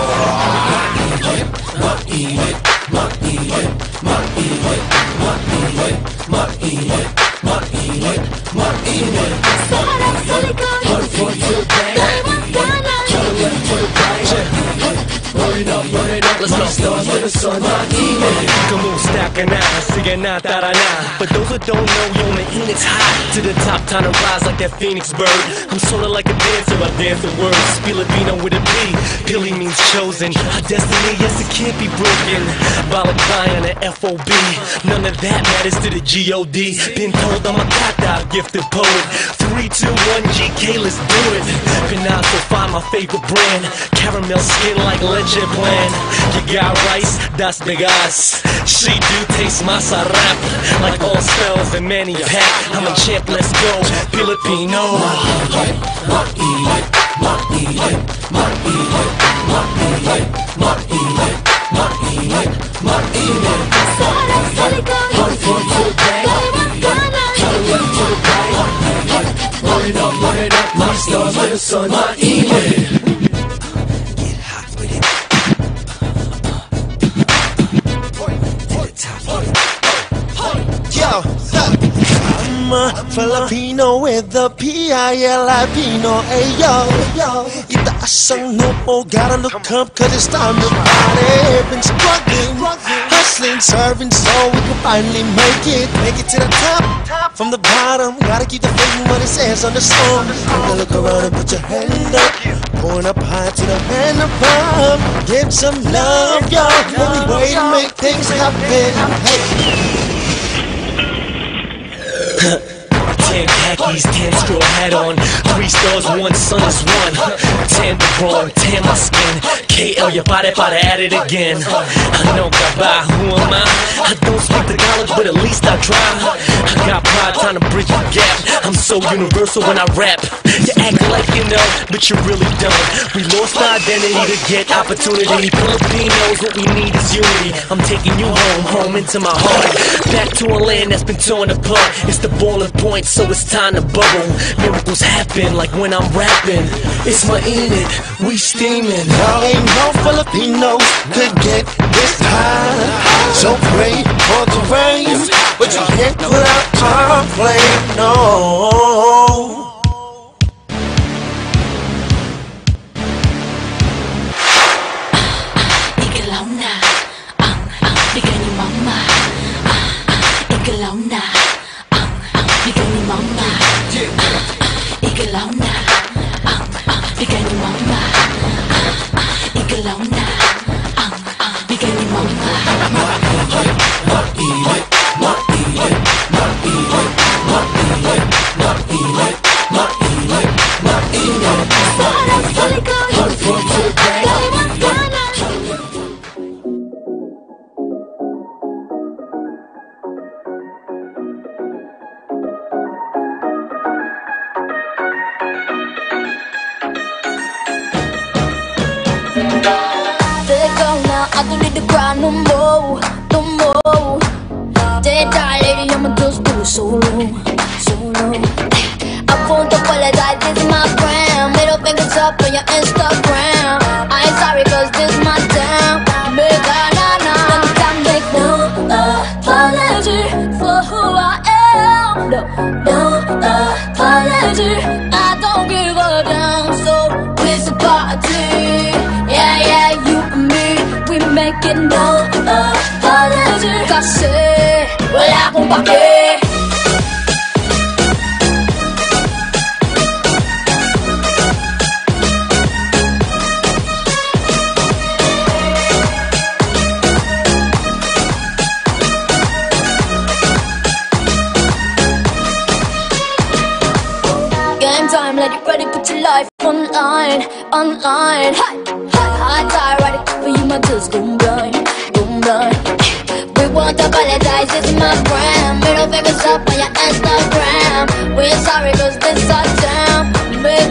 S8: Let's go. Come on, stacking out, sige na, tara na. For those who don't know, yo, man, it's hot. To the top, time to rise like that phoenix bird. I'm sorta like a dancer, I dance the words. Filipino with a P, Billy means chosen. Our destiny, yes, it can't be broken. Balakai on the FOB, none of that matters to the G.O.D. Been told I'm a kata, gifted poet. 3, 2, 1, GK, let's do it. Pinazo, find my favorite brand. Caramel skin like leche plan. You got rice, that's bigas. She do taste masarap. Like all spells and many pack. I'm a champ, let's go. Filipino.
S12: Filipino with the P-I-L-I-Pino. Ayo, itaas ang noo, gotta look up cause it's time to party. Been struggling, hustling, serving so we can finally make it to the top. From the bottom, gotta keep the faith in what it says on the song. Now look around and put your hand up, going up high to the man above. Give some love, y'all. Only way to make things happen. Hey.
S13: 10 khakis, 10 straw hat on, 3 stars, 1 sun is 1. 10 the ball, 10 my skin. KL, your body at it again. I know Gaba, who am I don't speak the college, but at least I try. I got pride, time to bridge the gap. I'm so universal when I rap. You act like you know, but you really don't. We lost our identity to get opportunity. Filipinos, what we need is unity. I'm taking you home into my heart. Back to a land that's been torn apart. It's the boiling point, so it's time to bubble. Miracles happen like when I'm rapping. It's my Enid, we steaming.
S12: Y'all ain't no Filipinos could get this high. So pray for the rain, but you can't put out our flame, no.
S10: Ikalaw na ang bigay ni mama. Ikalaw na ang bigay ni mama. Ikalaw na ang bigay ni mama. Ikalaw na ang bigay ni mama. I don't need to cry no more, no more. Dead die lady, I'ma just do it solo, solo. I won't apologize, this is my friend. Middle fingers up on your Instagram. I ain't sorry cause this is my damn. Make no apology for who I am. No apology. I don't give a damn, so it's a party. Yeah, you and me, we making no apology. Kasi wala akong pake. Game time, let it ready, put your life online. I die ready for you, my just go blind. We won't apologize, this is my brand. Middle fingers up on your Instagram. We're sorry cause this is our jam. Make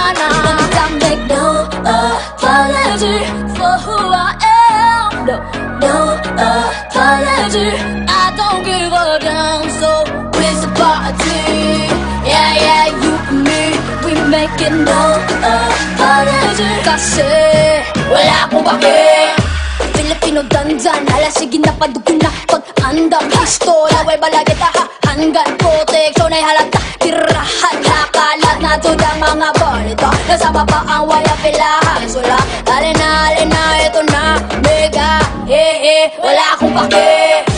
S10: no apology for who I am. No apology. I don't give a damn, so it's a party. Yeah, you and me, we making no apology. Kasi wala akong pake. Filipino dandan, alasigin na padugin na pag-andam. Pistola, way balagita ha, hanggang proteksyon ay halata. Tirahan, hakalat na tudang mga balita. Nasa baba ang walang pilahan. Sula, alina, ito na, mega, wala akong pake.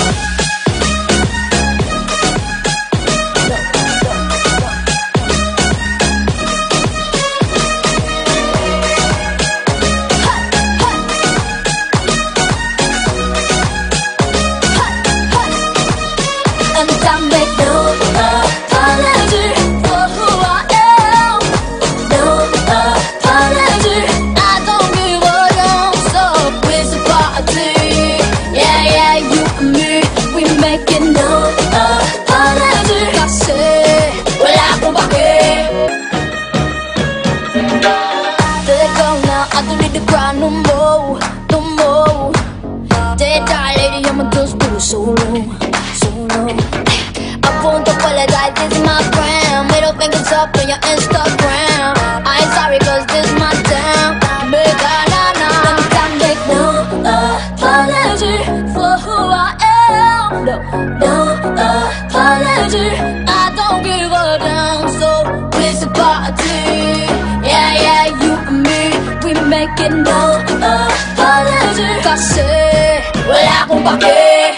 S10: Solo. I won't apologize, this is my brand. Middle fingers up on your Instagram. I ain't sorry cause this is my damn. Make no apology for who I am. No apology. I don't making no apology. Kasi wala akong pake.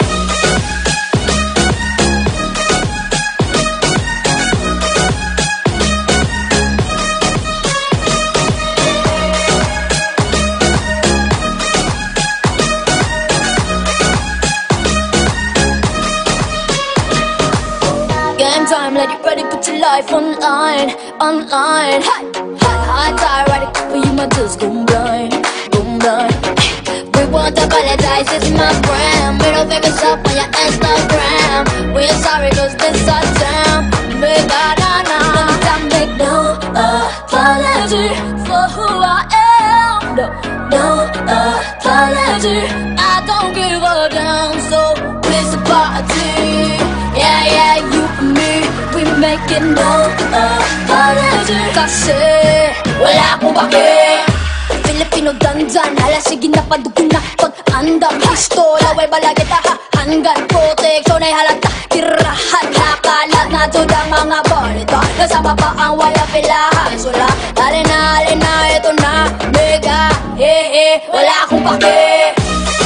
S10: Game time, let it ready, put your life online, online. Hey, hey, I die ready for you, my just go blind, go blind. We won't apologize, it's my brand. Middle fingers up on your Instagram. We're sorry cause this our time. Make make no apology for who I am. No, no apology. I don't give a damn, so it's a party. Yeah, yeah, you and me, we making no apology. Kasi wala akong pake. Filipino dandan, halasigin na padugo na pag-andam. Pistola, way balagit hanggang proteksyon ay halata. Tirahan, hakalat na tudang mga balita. Nasama pa ang wala pilahan. Sula, halina, ito na mega. Wala akong pake.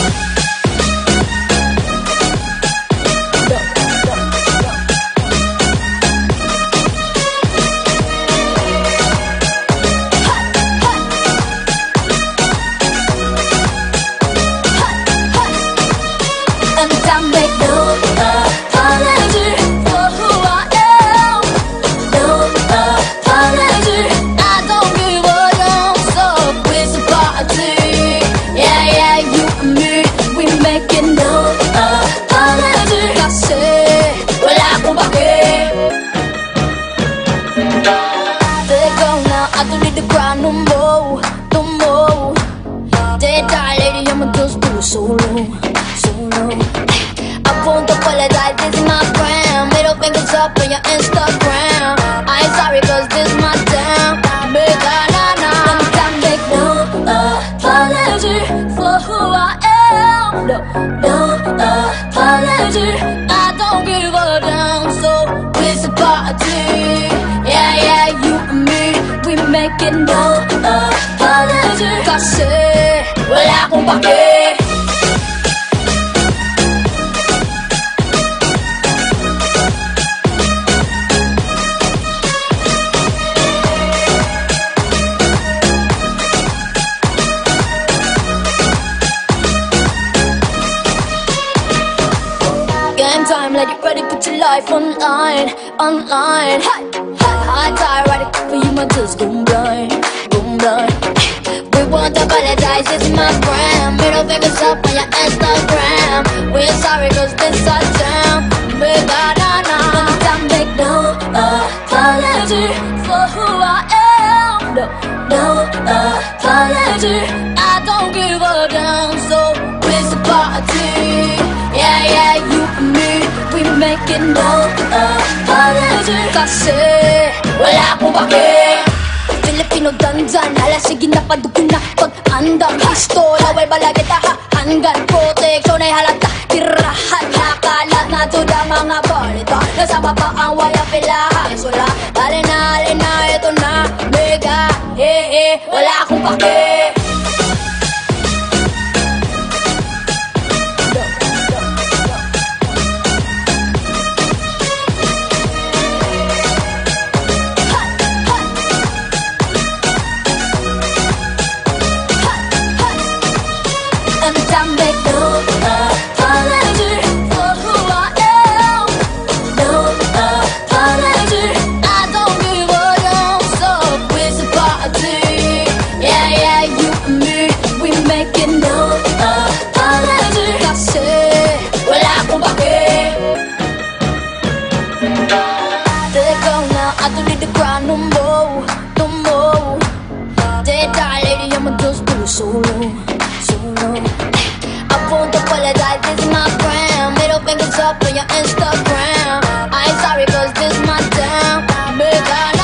S10: Up on your Instagram. I ain't sorry cause this my time. Make make no apology for who I am. No, no apology. I don't give a damn, so it's a party. Yeah, yeah, you and me, we making no apology. Kasi wala akong pake. Let it ready, put your life online, online. Hey, hey, I die ready for you, my just go blind, go blind. We won't apologize, it's my brand. Middle fingers up on your Instagram. We're sorry cause this our time. Make no apology for who I am. No, no apology. I don't give a damn, so it's a party. Yeah, yeah, you and me, we making no apology. Kasi wala akong pake. Filipino dandan, halasigin na padugo na pag-andam. Pistola, way balagit hanggang proteksyon ay halata. Tirahan, hakalat na tudang mga balita. Nasama pa ang wala pilahan. Sula, halina, ito na mega. Wala akong pake. Solo. I won't apologize, this is my brand. Middle fingers up on your Instagram. I ain't sorry cause this is my time. Make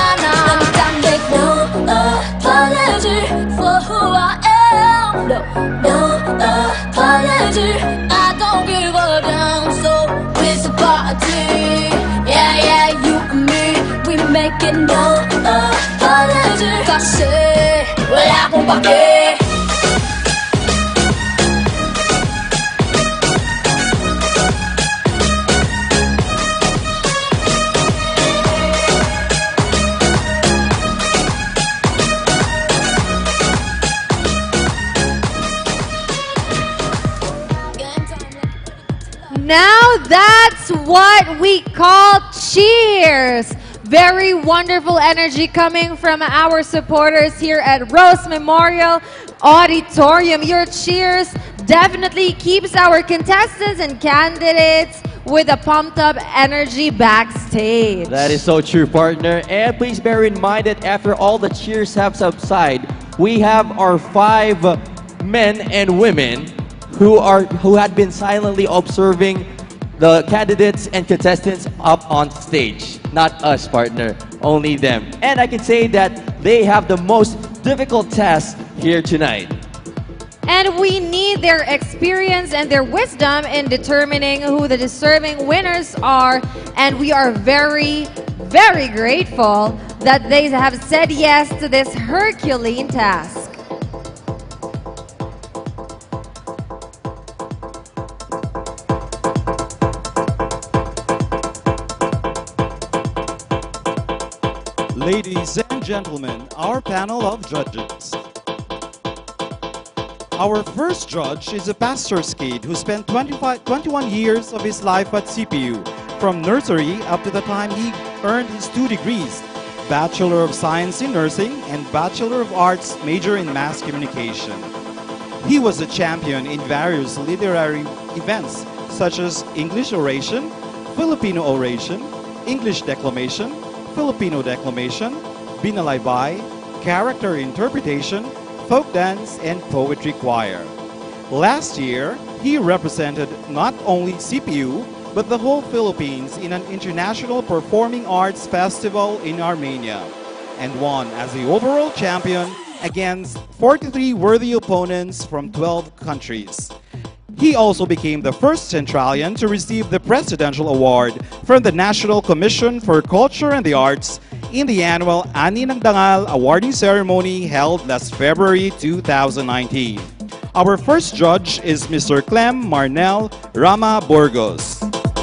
S10: no apology for who I am. No, no apology. I don't give a damn, so it's a party. Yeah, yeah, you and me, we making no apology. Kasi wala akong pake.
S4: Now that's what we call cheers. Very wonderful energy coming from our supporters here at Rose Memorial Auditorium. Your cheers definitely keeps our contestants and candidates with a pumped up energy backstage.
S6: That is so true, partner. And please bear in mind that after all the cheers have subsided, we have our 5 men and women who had been silently observing the candidates and contestants up on stage. Not us, partner, only them. And I can say that they have the most difficult task here tonight.
S4: And we need their experience and their wisdom in determining who the deserving winners are. And we are very, very grateful that they have said yes to this Herculean task.
S1: Ladies and gentlemen, our panel of judges. Our first judge is a pastor's kid who spent 21 years of his life at CPU, from nursery up to the time he earned his 2 degrees, Bachelor of Science in Nursing and Bachelor of Arts major in Mass Communication. He was a champion in various literary events such as English oration, Filipino oration, English declamation, Filipino declamation, binalaybay, character interpretation, folk dance, and poetry choir. Last year, he represented not only CPU, but the whole Philippines in an international performing arts festival in Armenia, and won as the overall champion against 43 worthy opponents from 12 countries. He also became the first Centralian to receive the Presidential Award from the National Commission for Culture and the Arts in the annual Ani ng Dangal awarding ceremony held last February 2019. Our first judge is Mr. Clem Marnel Rama Burgos.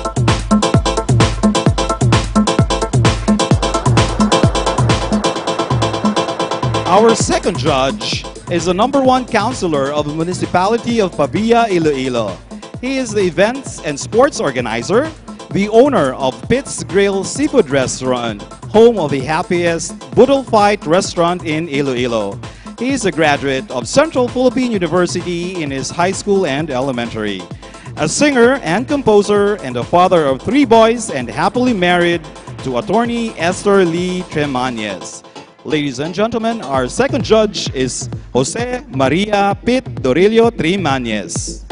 S1: Our second judge is the #1 councilor of the municipality of Pavia, Iloilo. He is the events and sports organizer, the owner of Pitt's Grill Seafood Restaurant, home of the happiest Budol Fight restaurant in Iloilo. He is a graduate of Central Philippine University in his high school and elementary. A singer and composer and a father of 3 boys and happily married to attorney Esther Lee Tremañez. Ladies and gentlemen, our second judge is Jose Maria Pitt Dorillo Trimañez.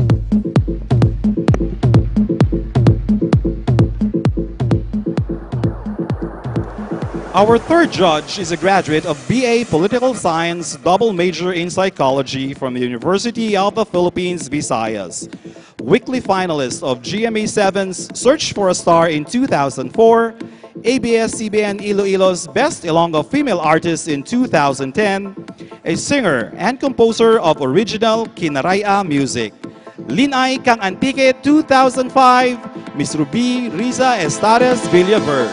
S1: Our third judge is a graduate of BA Political Science, double major in psychology from the University of the Philippines, Visayas. Weekly finalist of GMA7's Search for a Star in 2004, ABS-CBN Iloilo's Best Ilonggo Female Artist in 2010, a singer and composer of original Kinaraya music. Linay Kang Antique 2005, Miss Ruby Riza Estares Villaverde.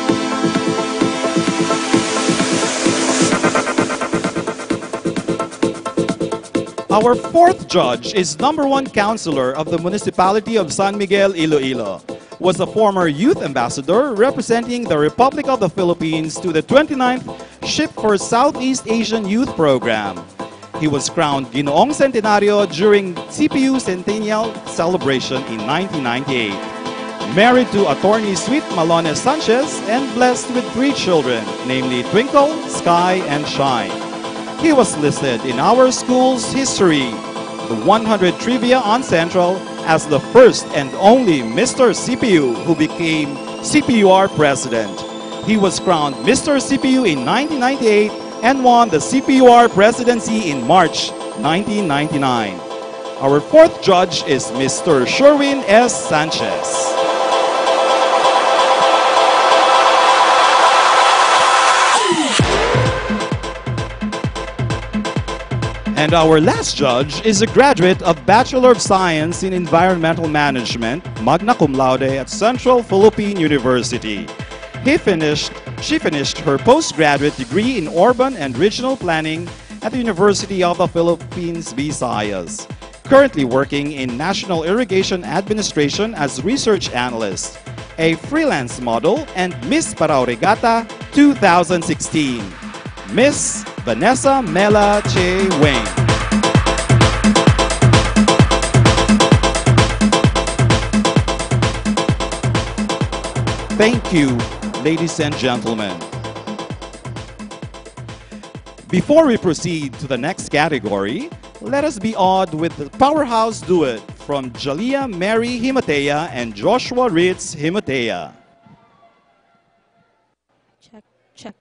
S1: Our fourth judge is #1 councilor of the municipality of San Miguel, Iloilo. Was a former youth ambassador representing the Republic of the Philippines to the 29th Ship for Southeast Asian Youth Program. He was crowned Ginoong Centenario during CPU Centennial celebration in 1998. Married to attorney Sweet Malones Sanchez and blessed with 3 children, namely Twinkle, Sky, and Shine. He was listed in our school's history, the 100 Trivia on Central, as the first and only Mr. CPU who became CPUR President. He was crowned Mr. CPU in 1998 and won the CPUR Presidency in March 1999. Our fourth judge is Mr. Sherwin S. Sanchez. And our last judge is a graduate of Bachelor of Science in Environmental Management, magna cum laude at Central Philippine University. She finished her postgraduate degree in Urban and Regional Planning at the University of the Philippines, Visayas. currently working in National Irrigation Administration as research analyst, a freelance model, and Miss Parao Regatta 2016, Miss Vanessa Mela Che Wayne. Thank you, ladies and gentlemen. Before we proceed to the next category, let us be awed with the powerhouse duet from Jalia Mary Himatea and Joshua Ritz Himatea.
S3: Check, check.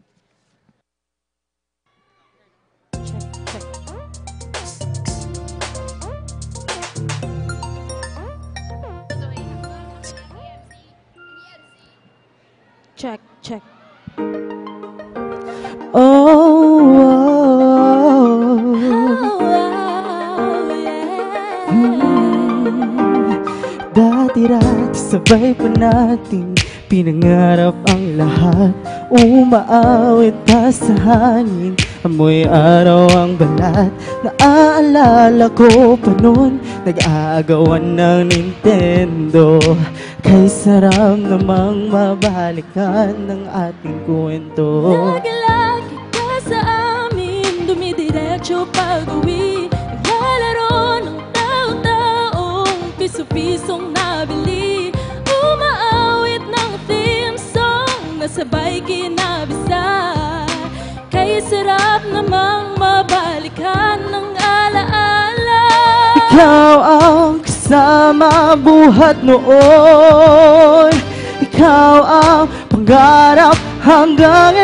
S3: Check, check.
S14: Dati-dati sabay pa natin pinangarap ang lahat. Umaawit pa sa hangin, amoy araw ang balat. Naaalala ko pa noon, nag-aagawan ng Nintendo. Kay sarap namang mabalikan ng ating kwento.
S15: Lagi-lagi ka sa amin, dumidiretso pag-uwi. Naglalaro ng tao-taong piso-pisong nabili. Umaawit ng theme song na sabay kinabisa. Kay sarap namang mabalikan ng alaala.
S14: Ikaw ang kasama buhat noon. Ikaw ang pangarap hanggang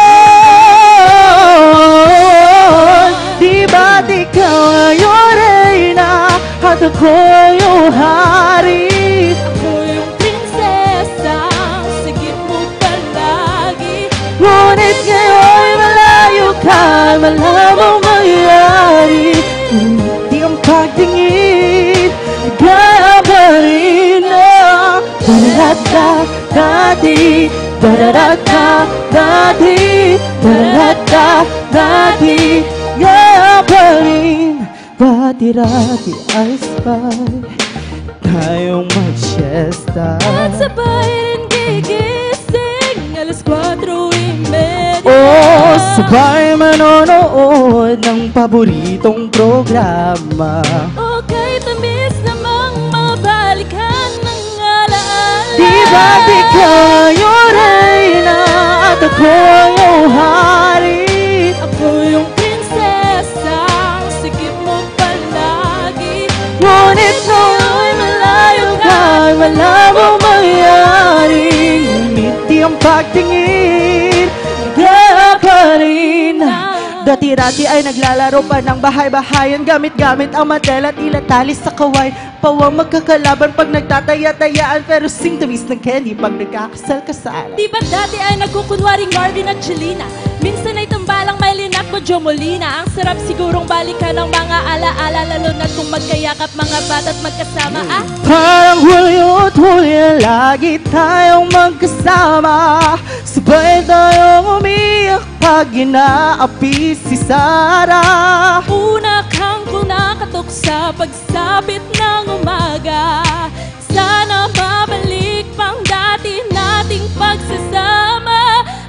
S14: ngayon. Di ba't ikaw ngayon reyna at ako yung hari?
S15: Ako yung prinsesa, sige mo palagi.
S14: Ngunit ngayon malayo ka, malamang mangyari. Hindi ang pagtingin, gaya pa rin ang da-da-da-da-di, da-da-da-da-da-di, da-da-da-da-di, gaya pa rin. Dati-dati ay sabay tayong mag-siesta.
S15: At sabay rin gigising, alas 4:30.
S14: Oh, sabay manonood ng paboritong programa.
S15: Okay, tamis namang mabalikan ng alaala.
S14: Di ba't ikaw yung reyna at ako yung hari?
S15: Ako yung prinsesa, sige mo palagi.
S14: Ngunit ngayon malayo ka, malamang mangyari. Ngunit di ang pagtingin, kaya pa rin. Dati-dati ay naglalaro pa ng bahay-bahayan, gamit-gamit ang madela at ilatali sa kaway. Pawang magkakalaban pag nagtataya-tayaan, pero sing tamis ng candy pag nagkakasal-kasalan.
S15: Di ba dati ay nagkukunwaring Marvin at Chelina? Minsan ay tambalang Mylene at Mojo Molina. Ang sarap sigurong balikan ng mga alaala, lalo na kung magkayakap mga bata't magkasama. Ah?
S14: Parang Hulyo at Hulya, lagi tayong magkasama. Sabay tayong umiyak pag inaapi si Sarah.
S15: Una kang kumakatok sa pagsapit ng umaga. Sana mabalik pang dati nating pagsasama.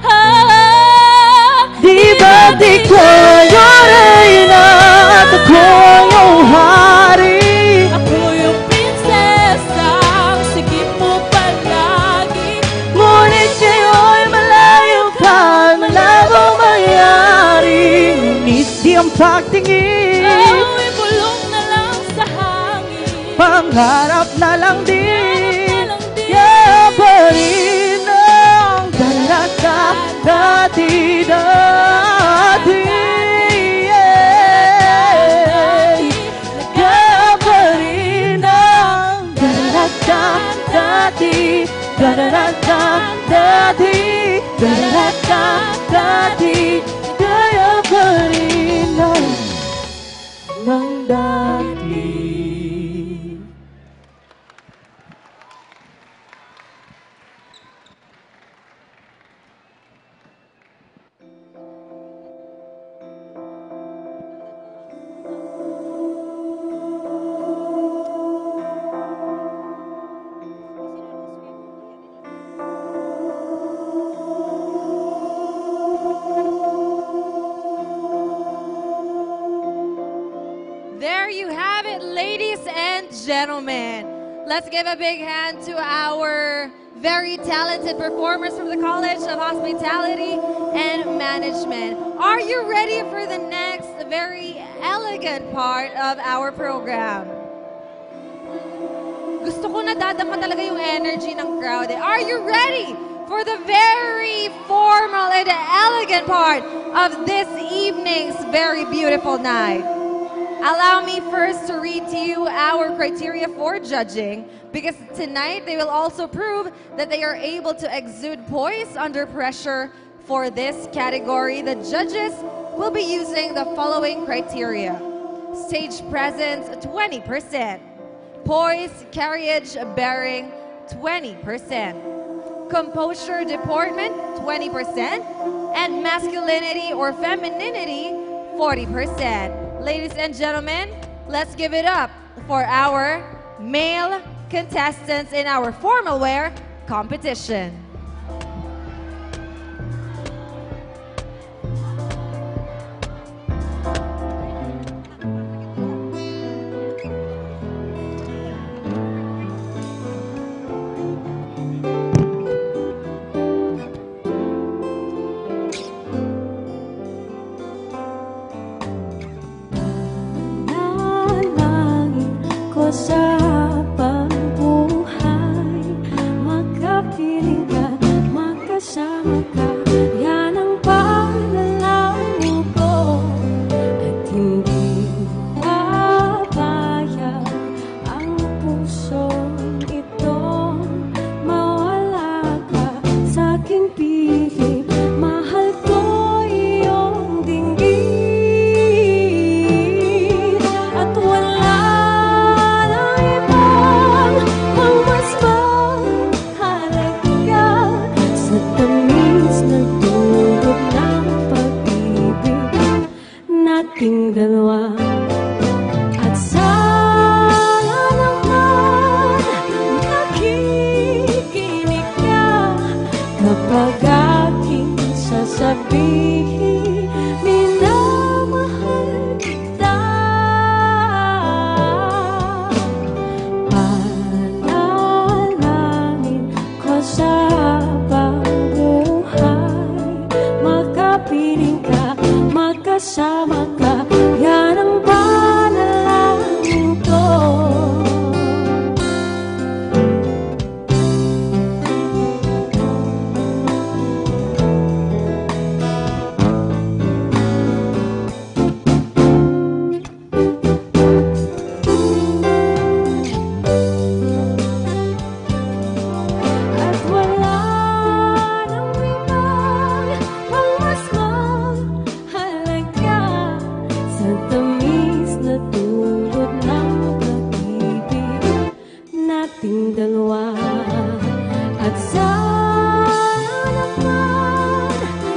S14: Di ba't ikaw yung reyna at ako yung hari?
S15: Ako yung prinsesa, sige mo palagi.
S14: Ngunit ngayon malayo ka, malabang mangyari. Ngunit di ang pagtingin,
S15: Ako'y bulong na lang sa hangin.
S14: pangarap na lang din. Kaya pa rin ang dati-dati. Kaya pa rin ang dati-dati. Da-da-da-da-da-di, da-da-da-da-da-di. Kaya pa rin ng dati.
S4: gentlemen, let's give a big hand to our very talented performers from the College of Hospitality and Management. Are you ready for the next very elegant part of our program? Gusto ko nadadama talaga yung energy ng crowd. Are you ready for the very formal and elegant part of this evening's very beautiful night? Allow me first to read to you our criteria for judging, because tonight they will also prove that they are able to exude poise under pressure. For this category, the judges will be using the following criteria: stage presence, 20%. Poise, carriage, bearing, 20%. Composure, deportment, 20%. And masculinity or femininity, 40%. Ladies and gentlemen, let's give it up for our male contestants in our formal wear competition.
S14: Sa pagbuhay, makapiling ka, makasama ka, yan ang panalangin ko. At hindi papayag ang pusong ito, mawala ka sa aking piling. Mahal ko iyong dinggin, at wala nating dalawa. At sana naman nakikinig ka kapag aking sasabihin, minamahal kita. Panalangin ko sa pambuhay, makapiling ka, makasama ka, yan ang panalangin ko. At wala nang ibang pang mas mahalaga sa tamis na dulot ng pag-ibig nating dalawa. At sana naman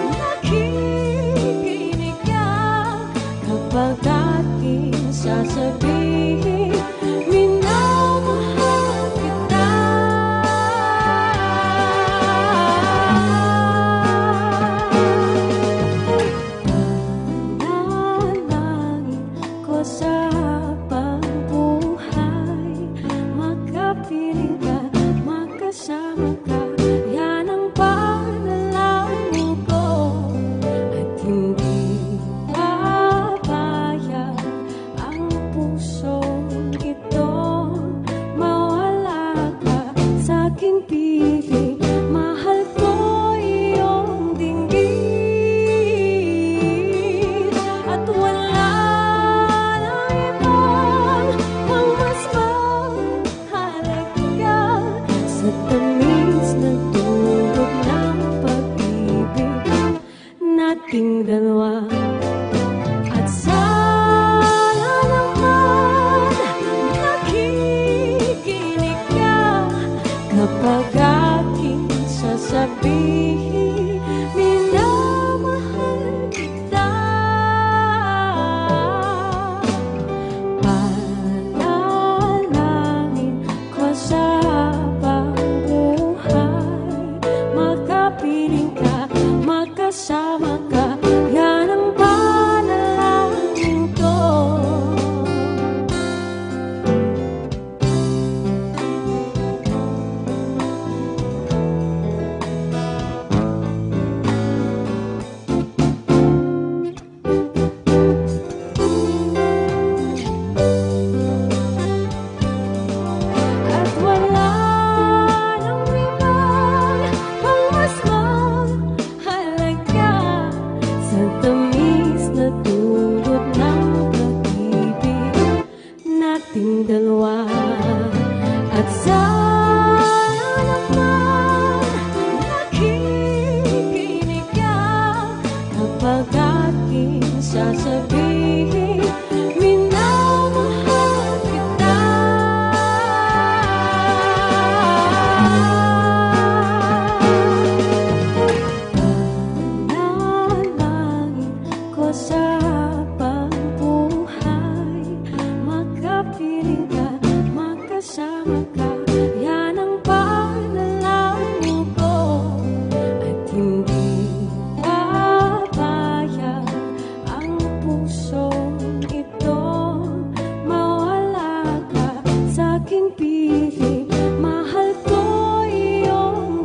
S14: nakikinig ka kapag aking sasabihin, minamahal kita. Panalangin ko sa pagbuhay, makapiling ka, makasama ka, yan ang panalangin ko. At hindi papayag ang pusong ito, mawala ka sa aking piling. Mahal ko iyong dinggin, at wala nang ibang pang mas mahalaga sa tamis na dulot ng pag-ibig nating dalawa. At sana naman nakikinig ka kapag aking
S10: At sana naman nakikinig ka kapag aking sasabihin, minamahal kita. Panalangin ko sa habang buhay, makapiling ka, makasama ka, yan ang panalangin ko. At hindi papayag ang pusong ito, mawala ka sa aking piling. Mahal ko iyong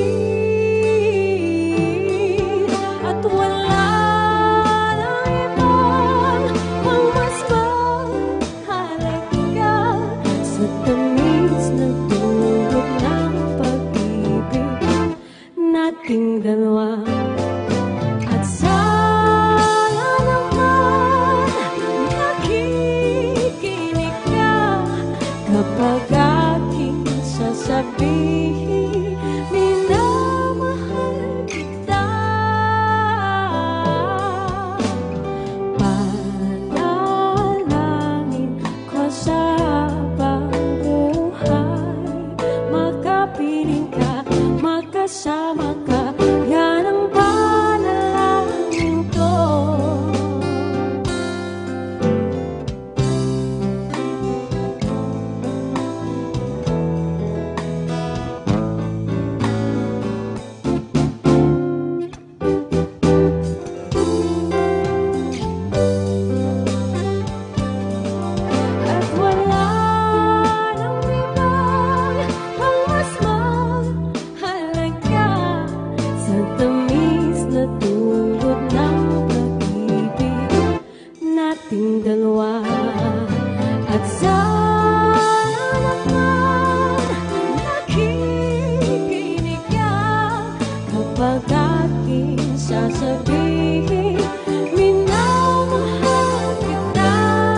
S10: dinggin, at wala nang ibang pang mas mahalaga sa tamis na dulot ng pag-ibig nating dalawa. At sana naman nakikinig ka kapag aking sasabihin, minamahal kita. Panalangin ko sa habang buhay, makapiling ka, makasama ka, yan ang panalangin ko. At wala nang ibang pang mas mahalaga sa tamis na dulot ng pag-ibig nating dalawa. At sana naman nakikinig ka kapag aking sasabihin, minamahal kita.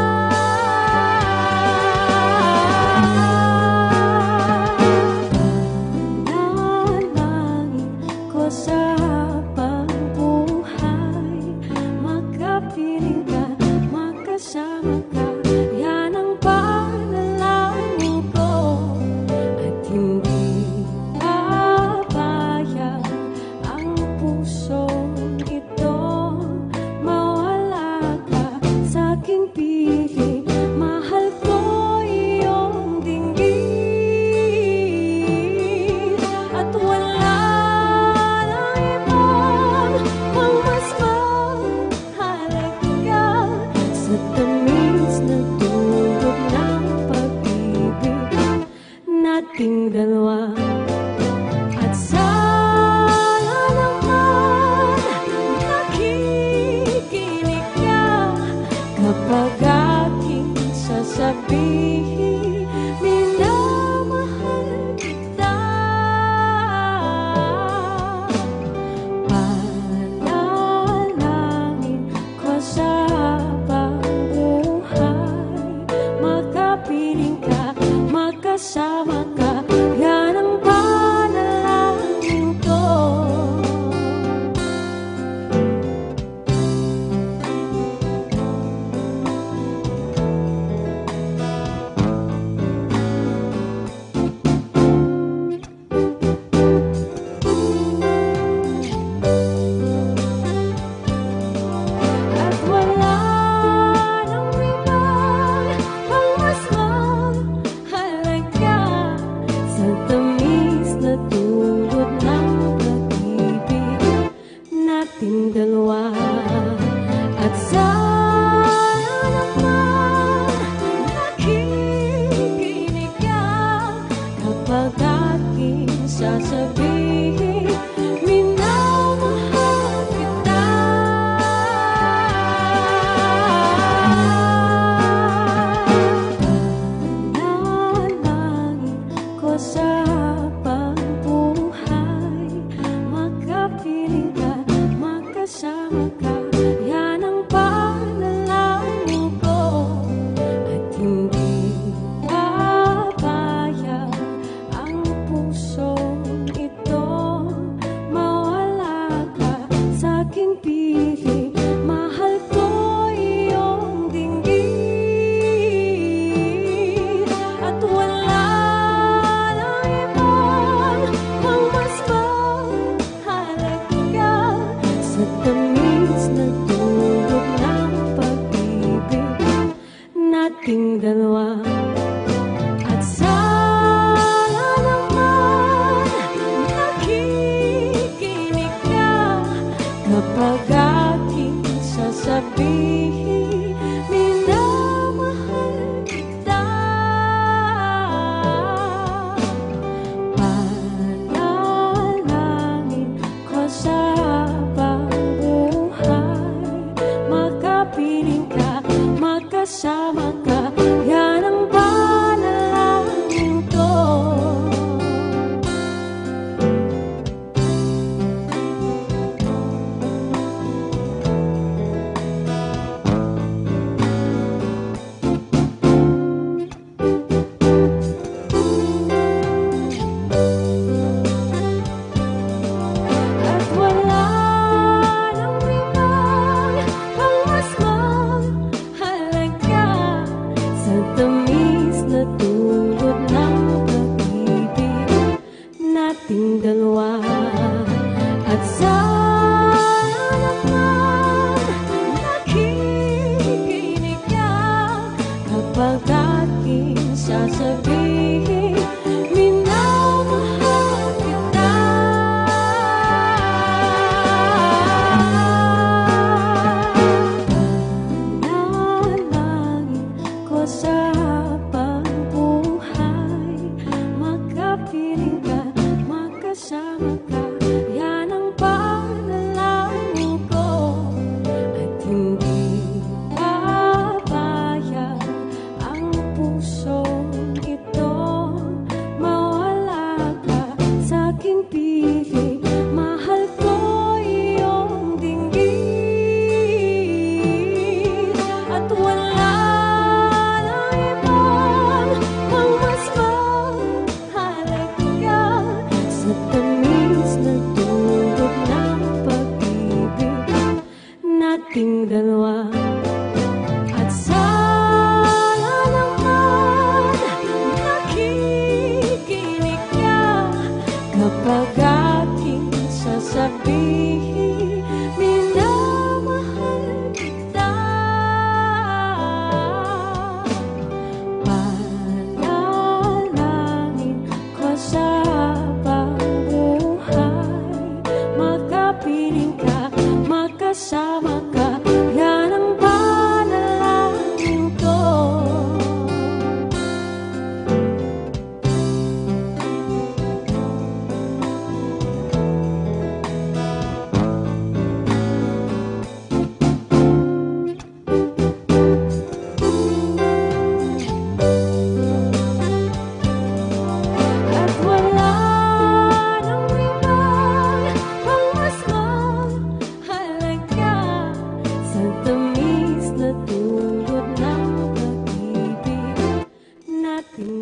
S10: Panalangin ko sa habang buhay, makapiling ka, makasama ka, yan ang panalangin ko. At hindi papayag ang pusong ito, mawala ka sa aking piling. Mahal ko iyong dinggin, at wala nang ibang pang mas mahalaga sa tamis na dulot ng pag-ibig nating dalawa. At sana naman nakikinig ka kapag aking sasabihin, minamahal kita. Panalangin ko sa habang buhay, makapiling ka, makasama ka, yan ang panalangin ko. At wala nang ibang pang mas mahalaga sa tamis na dulot ng pag-ibig nating dalawa. At sana naman nakikinig ka kapag aking sasabihin, minamahal kita. Panalangin ko sa habang buhay, makapiling ka, makasama ka, yan ang panalangin ko. At hindi papayag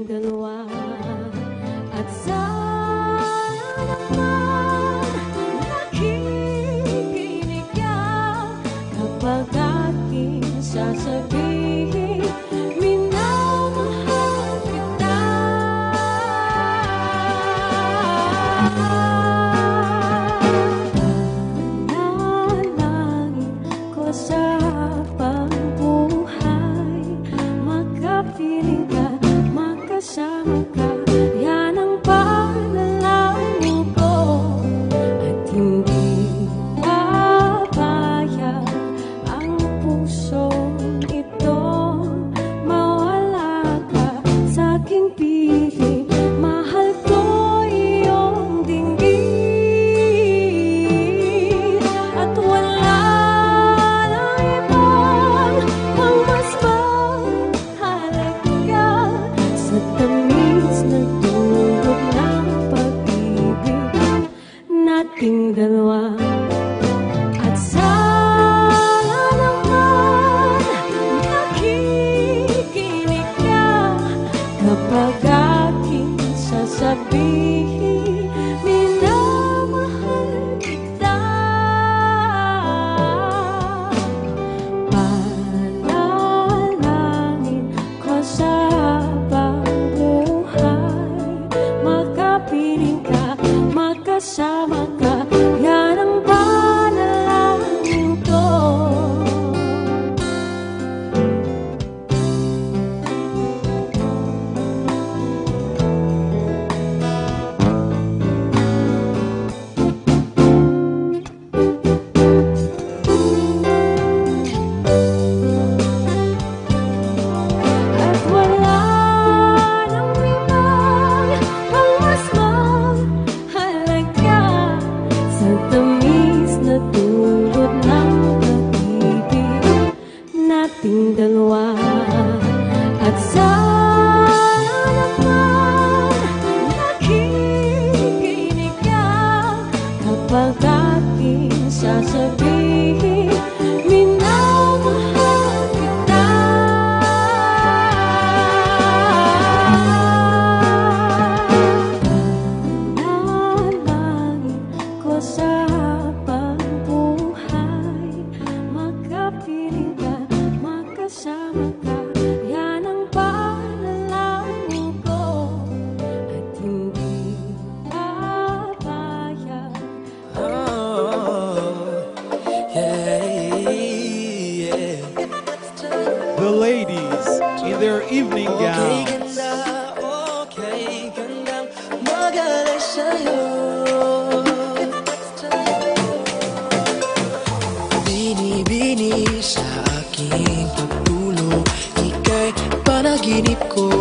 S14: dalawa. At sana naman nakikinig ka kapag aking sasabihin, minamahal kita. Panalangin ko sa habang buhay, makapiling ka, makasama ka, yan ang panalangin ko. At hindi papayag ang pusong ito, mawala ka sa aking piling. Mahal ko iyong dinggin, at wala nang ibang pang mas mahalaga sa tamis na dulot ng pag-ibig nating dalawa. At sana naman nakikinig ka kapag aking sasabihin, minamahal kita. Panalangin ko sa habang buhay, makapiling ka, makasama ka, yan ang panalangin ko. At wala nang ibang pang mas mahalaga sa tamis na dulot ng pag-ibig nating dalawa. At sana naman nakikinig ka kapag aking sasabihin, minamahal kita. Panalangin ko sa habang buhay, makapiling ka, makasama ka, yan ang panalangin ko. At hindi papayag.
S7: The ladies in their evening gowns.
S13: Okay, gandang magaling sa'yo. Bini-bini sa aking pagtulog, ika'y panaginip ko.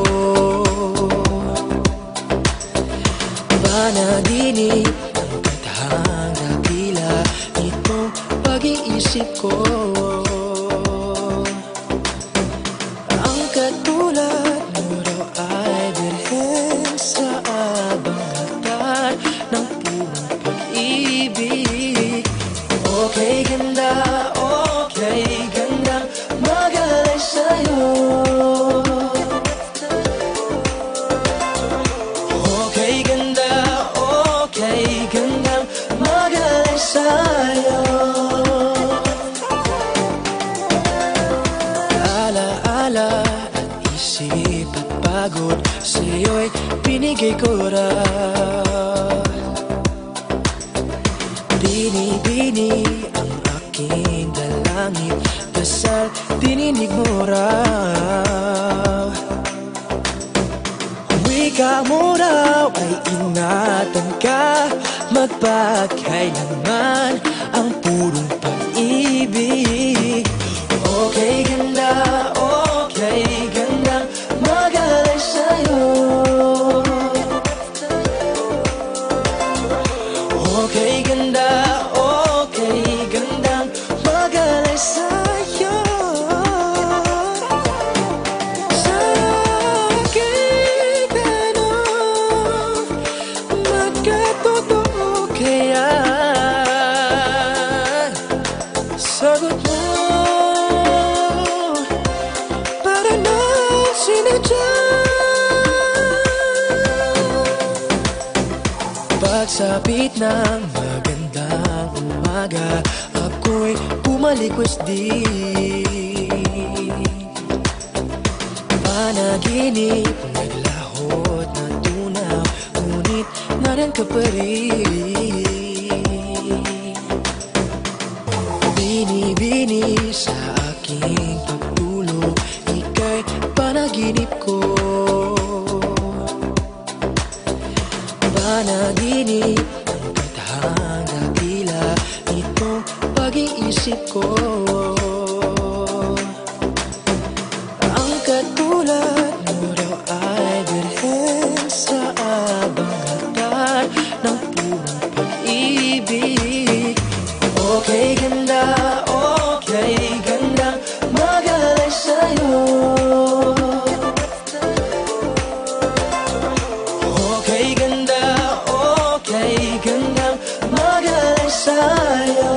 S13: Panaginip ng katahang dakila nitong pag-iisip ko. Ang katulad mo raw ay birhen sa abang altar ng punong pag-ibig. Okay, ganda, okay, gandang magaling sa'yo. Okay, ganda, okay, gandang magaling sa'yo. Alaala at isip at pagod sa'yo'y binigay ko raw. Bini-bini ang aking dalangin, dasal dininig mo raw. Wika mo raw ay ingatan ka, magpakailanman ang purong pag-ibig. Okay, ganda, okay, gandang magaling sa'yo. Okay, ganda, okay, gandang magaling sa'yo. Sa aking tanong, magkatotoo kaya? Sagot mo. Pagsapit ng magandang umaga, ako'y pumalikwas-di. Panaginip, naglahot na tunaw, ngunit naran ka pa rin. Bini-bini sa aking pagtulog, ika'y panaginip ko. Panaginip ang katahang dakila nitong pag-iisip ko. Ang katulad mo raw ay birhen sa abang-hatan ng purong pag-ibig. Okay ganda, okay ganda, magalay sa'yo. Okay ganda, okay ganda, magalay sa'yo.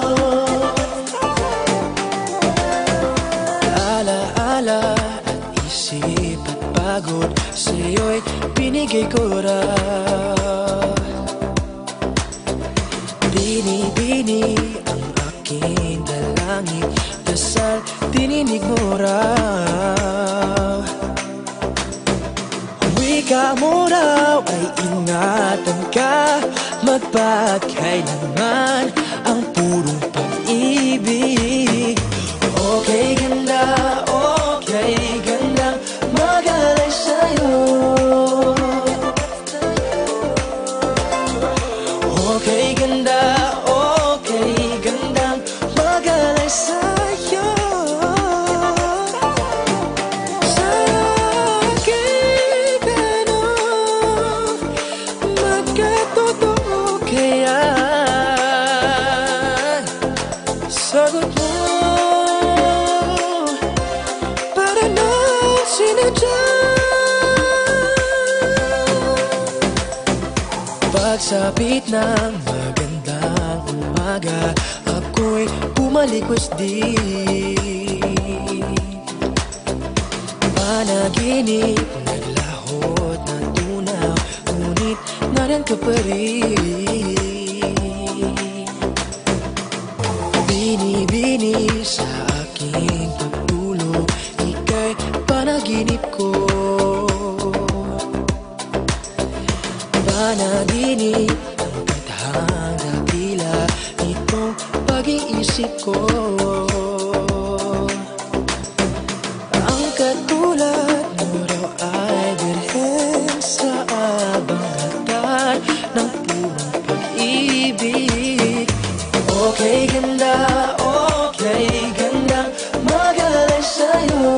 S13: Ala-ala at isip at pagod, sa'yo'y binigay ko raw. Bini-bini ang aking dalangin, dasal tininig mo raw. Wika mo raw ay ingatan ka, magpakailanman ang purong pag-ibig. Okay ganda, okay ganda, magalay sa'yo. Okay ganda, okay ganda, magalay sa'yo. Sa aking tanong, magkatotoo kaya? Sagot mo, para na sinadya. Pagsapit ng magandang umaga, ako'y pumalikwas-di. Panaginip, naglahot na tunaw, ngunit naran ka pa rin. Bini-bini sa aking pagtulog, ika'y panaginip ko. Panaginip ang katahang dakila nitong pag-iisip ko. Ang katulad mo raw ay birhen sa abang-hatan ng purong pag-ibig. Okay ganda, okay ganda, magalay sa'yo.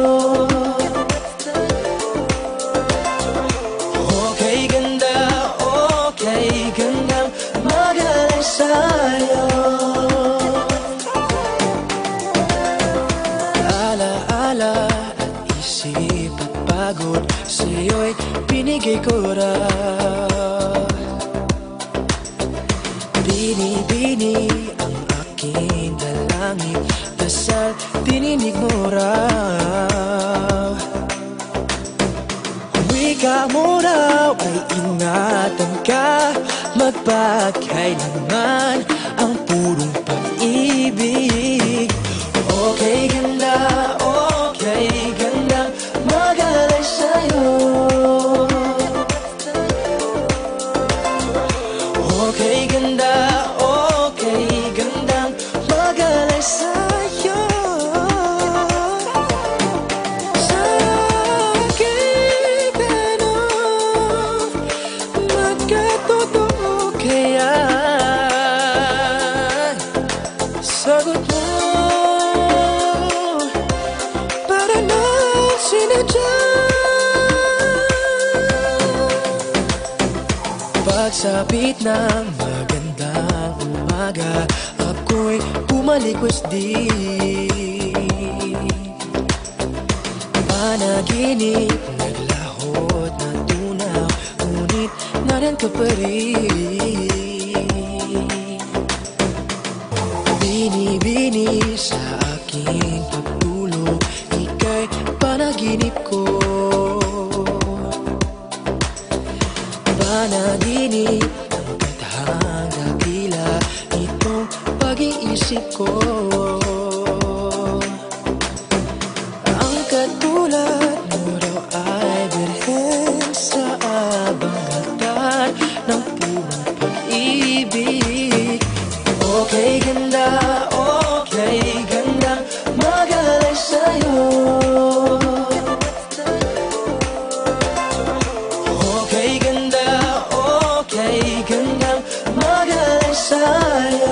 S13: Okay ganda, okay ganda, magalay sa'yo. Ala-ala at isip at pagod, sa'yo'y binigay ko raw. Bini-bini ang aking dalangin, dasal tininig mo raw. Wika mo raw ay ingatan ka, magpakailanman ang purong pag-ibig. Okay ganda, okay ganda, magalay sa'yo. Okay ganda, okay ganda, magalay sa'yo. Sa aking tanong, magkatotoo kaya? Sagot mo, para na sinadya. Pagsapit ng magandang umaga, ako'y pumalikwas-di. Panaginip, naglahot na tunaw, ngunit naran ka pa rin. Bini-bini sa aking pagtulog, ika'y panaginip ko. Panaginip ang
S12: ko. Ang katulad mo raw ay birhen sa abang-altar ng punong pag-ibig. Okay ganda, okay ganda, magalay sa'yo. Okay ganda, okay ganda, magalay sa'yo.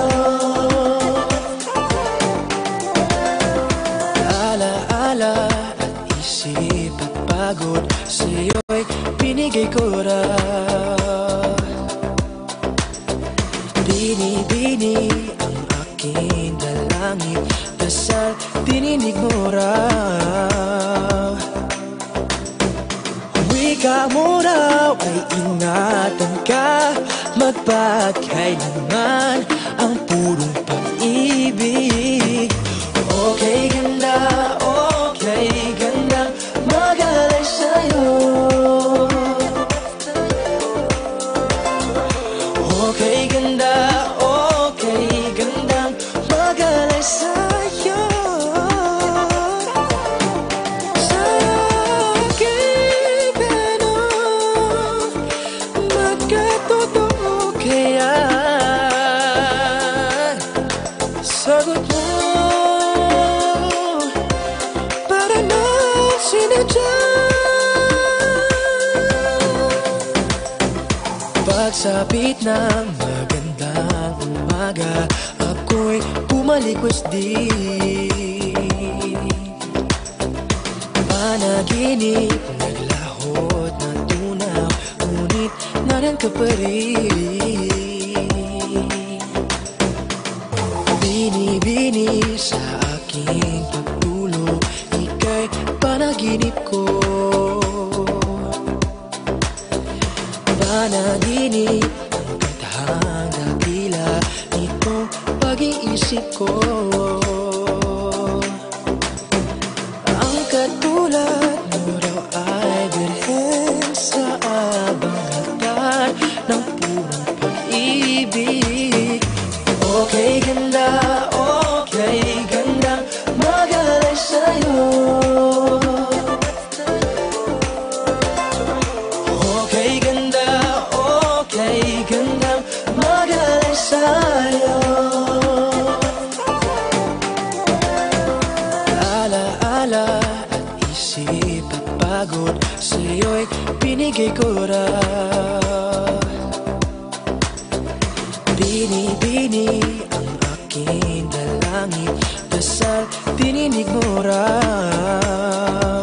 S12: Alaala at isip at pagod sa'yo'y binigay ko raw. Bini-bini ang aking dalangin, dasal tininig mo raw. Wika mo raw ay ingatan ka, magpagkailanman ang purong pag-ibig. Okay ganda, okay ganda, magalay sa'yo. Okay ganda, okay ganda, magalay sa'yo. Sa aking tanong, magkatotoo kaya? Sagot mo, para na sinadya. Pagsapit ng magandang umaga, ako'y pumalikwas din. Panaginip, naglahot na tunaw, ngunit naran ka pa rin. Bini-bini sa aking pagtulog, ika'y panaginip ko. Panaginip, ang katahang dakila nitong pag-iisip ko. Ang katulad mo raw ay birhen sa abang-altar ng purong pag-ibig. Okay ganda, okay ganda, magalay sa'yo. Okay ganda, okay ganda, magalay sa'yo. Alaala at isip at pagod sa'yo'y binigay ko raw. Bini-bini ang aking dalangin, dasal tininig mo raw.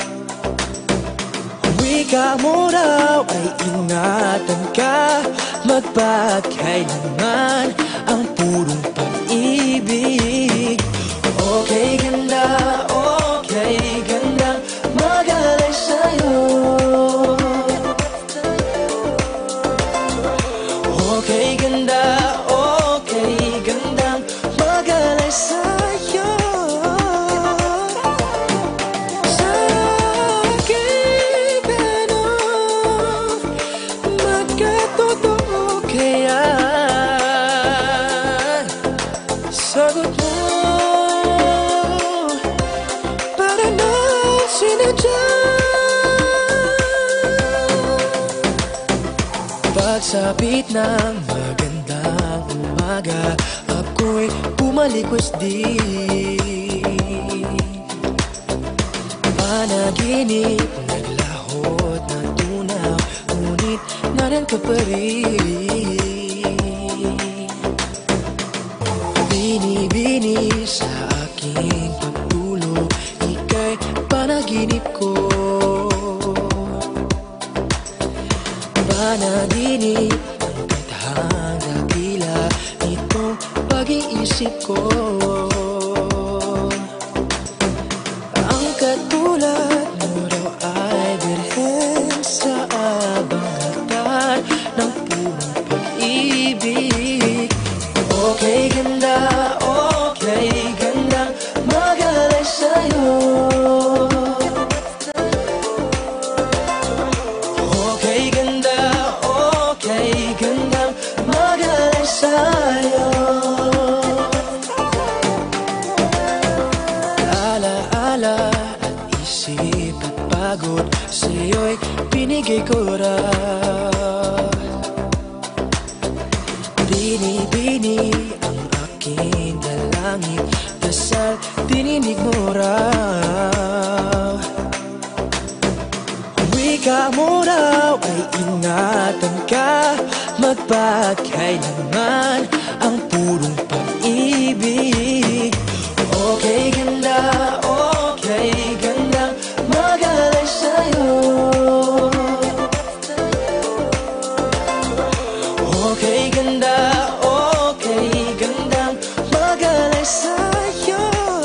S12: Wika mo raw ay ingatan ka, magpagkailanman ang purong pag-ibig. Okay ganda, okay ganda, magalay sa'yo. Okay ganda, okay ganda, magalay sa'yo. Sa aking tanong, magkatotoo kaya? Sagot mo, para na sinadya. Pagsapit ng magandang umaga, ako'y pumalikwas din. Panaginip, naglahot na tunaw, ngunit naran ka pa rin. Bini-bini sa aking pagtulog, ika'y panaginip ko. Panaginip, ang katahang dakila nitong pag-iisip ko. Ang katulad mo raw ay birhen sa abang-altar ng punong pag-ibig. Okay ganda, okay ganda, magalay sa'yo. Okay ganda, okay ganda, magalay sa'yo. binigay ko raw. Bini-bini ang aking dalangin, dasal dininig mo raw. Wika mo raw ay ingatan ka, magpakailanman ang purong pag-ibig. Okay ganda, okay ganda, magalay sa'yo. Okay ganda, okay ganda, magalay sa'yo.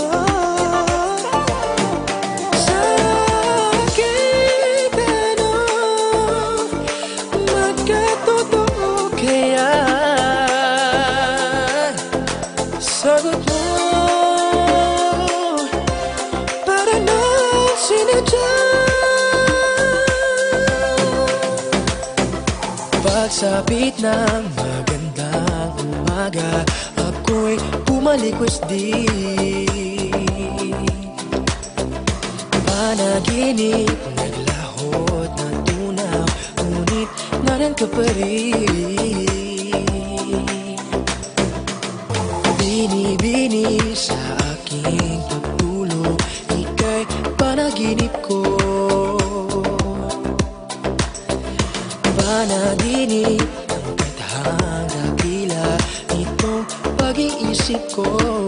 S12: Sa aking tanong, magkatotoo kaya? Sagot mo, para na sinadya. Pagsapit ng magandang umaga, ako'y pumalikwas-di. Panaginip, naglahot na tunaw, ngunit naran ka pa rin. Bini-bini sa aking pagtulog, ika'y panaginip ko. Panaginip ng katahang dakila, itong pag-iisip ko.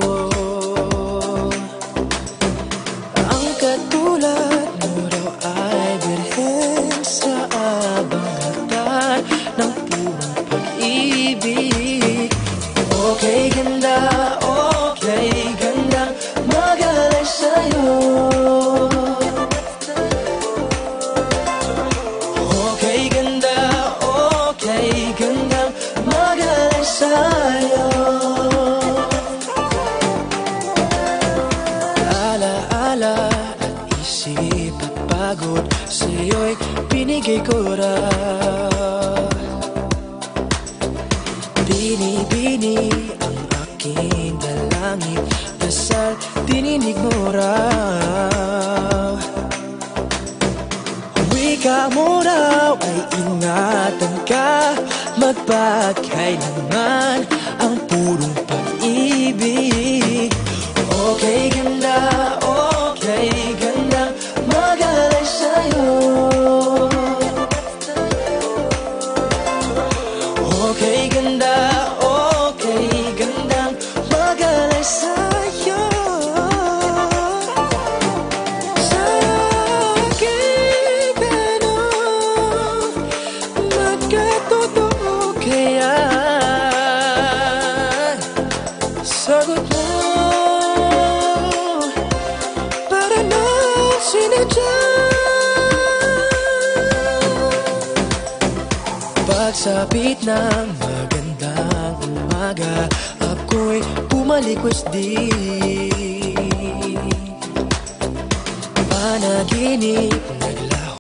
S12: Ang katulad mo raw ay birhen sa abang-hatan ng purong pag-ibig. Okay ganda, okay ganda, magalay sa'yo. Okay ganda, okay ganda, magalay sa'yo. Ala-ala at isip at pagod, sa'yo'y binigay ko raw. Bini-bini ang aking dalangin, dasal dininig mo raw. Wika mo raw ay ingatan ka, magpakailanman ang purong pag-ibig. Okay ganda, okay ganda, magalay sa'yo. Okay ganda, okay ganda, magalay sa'yo. Sa aking tanong, magkatotoo kaya? Sagot mo, para na sinadya. Pagsapit ng magandang umaga, ako'y pumalikwas-di. Panaginip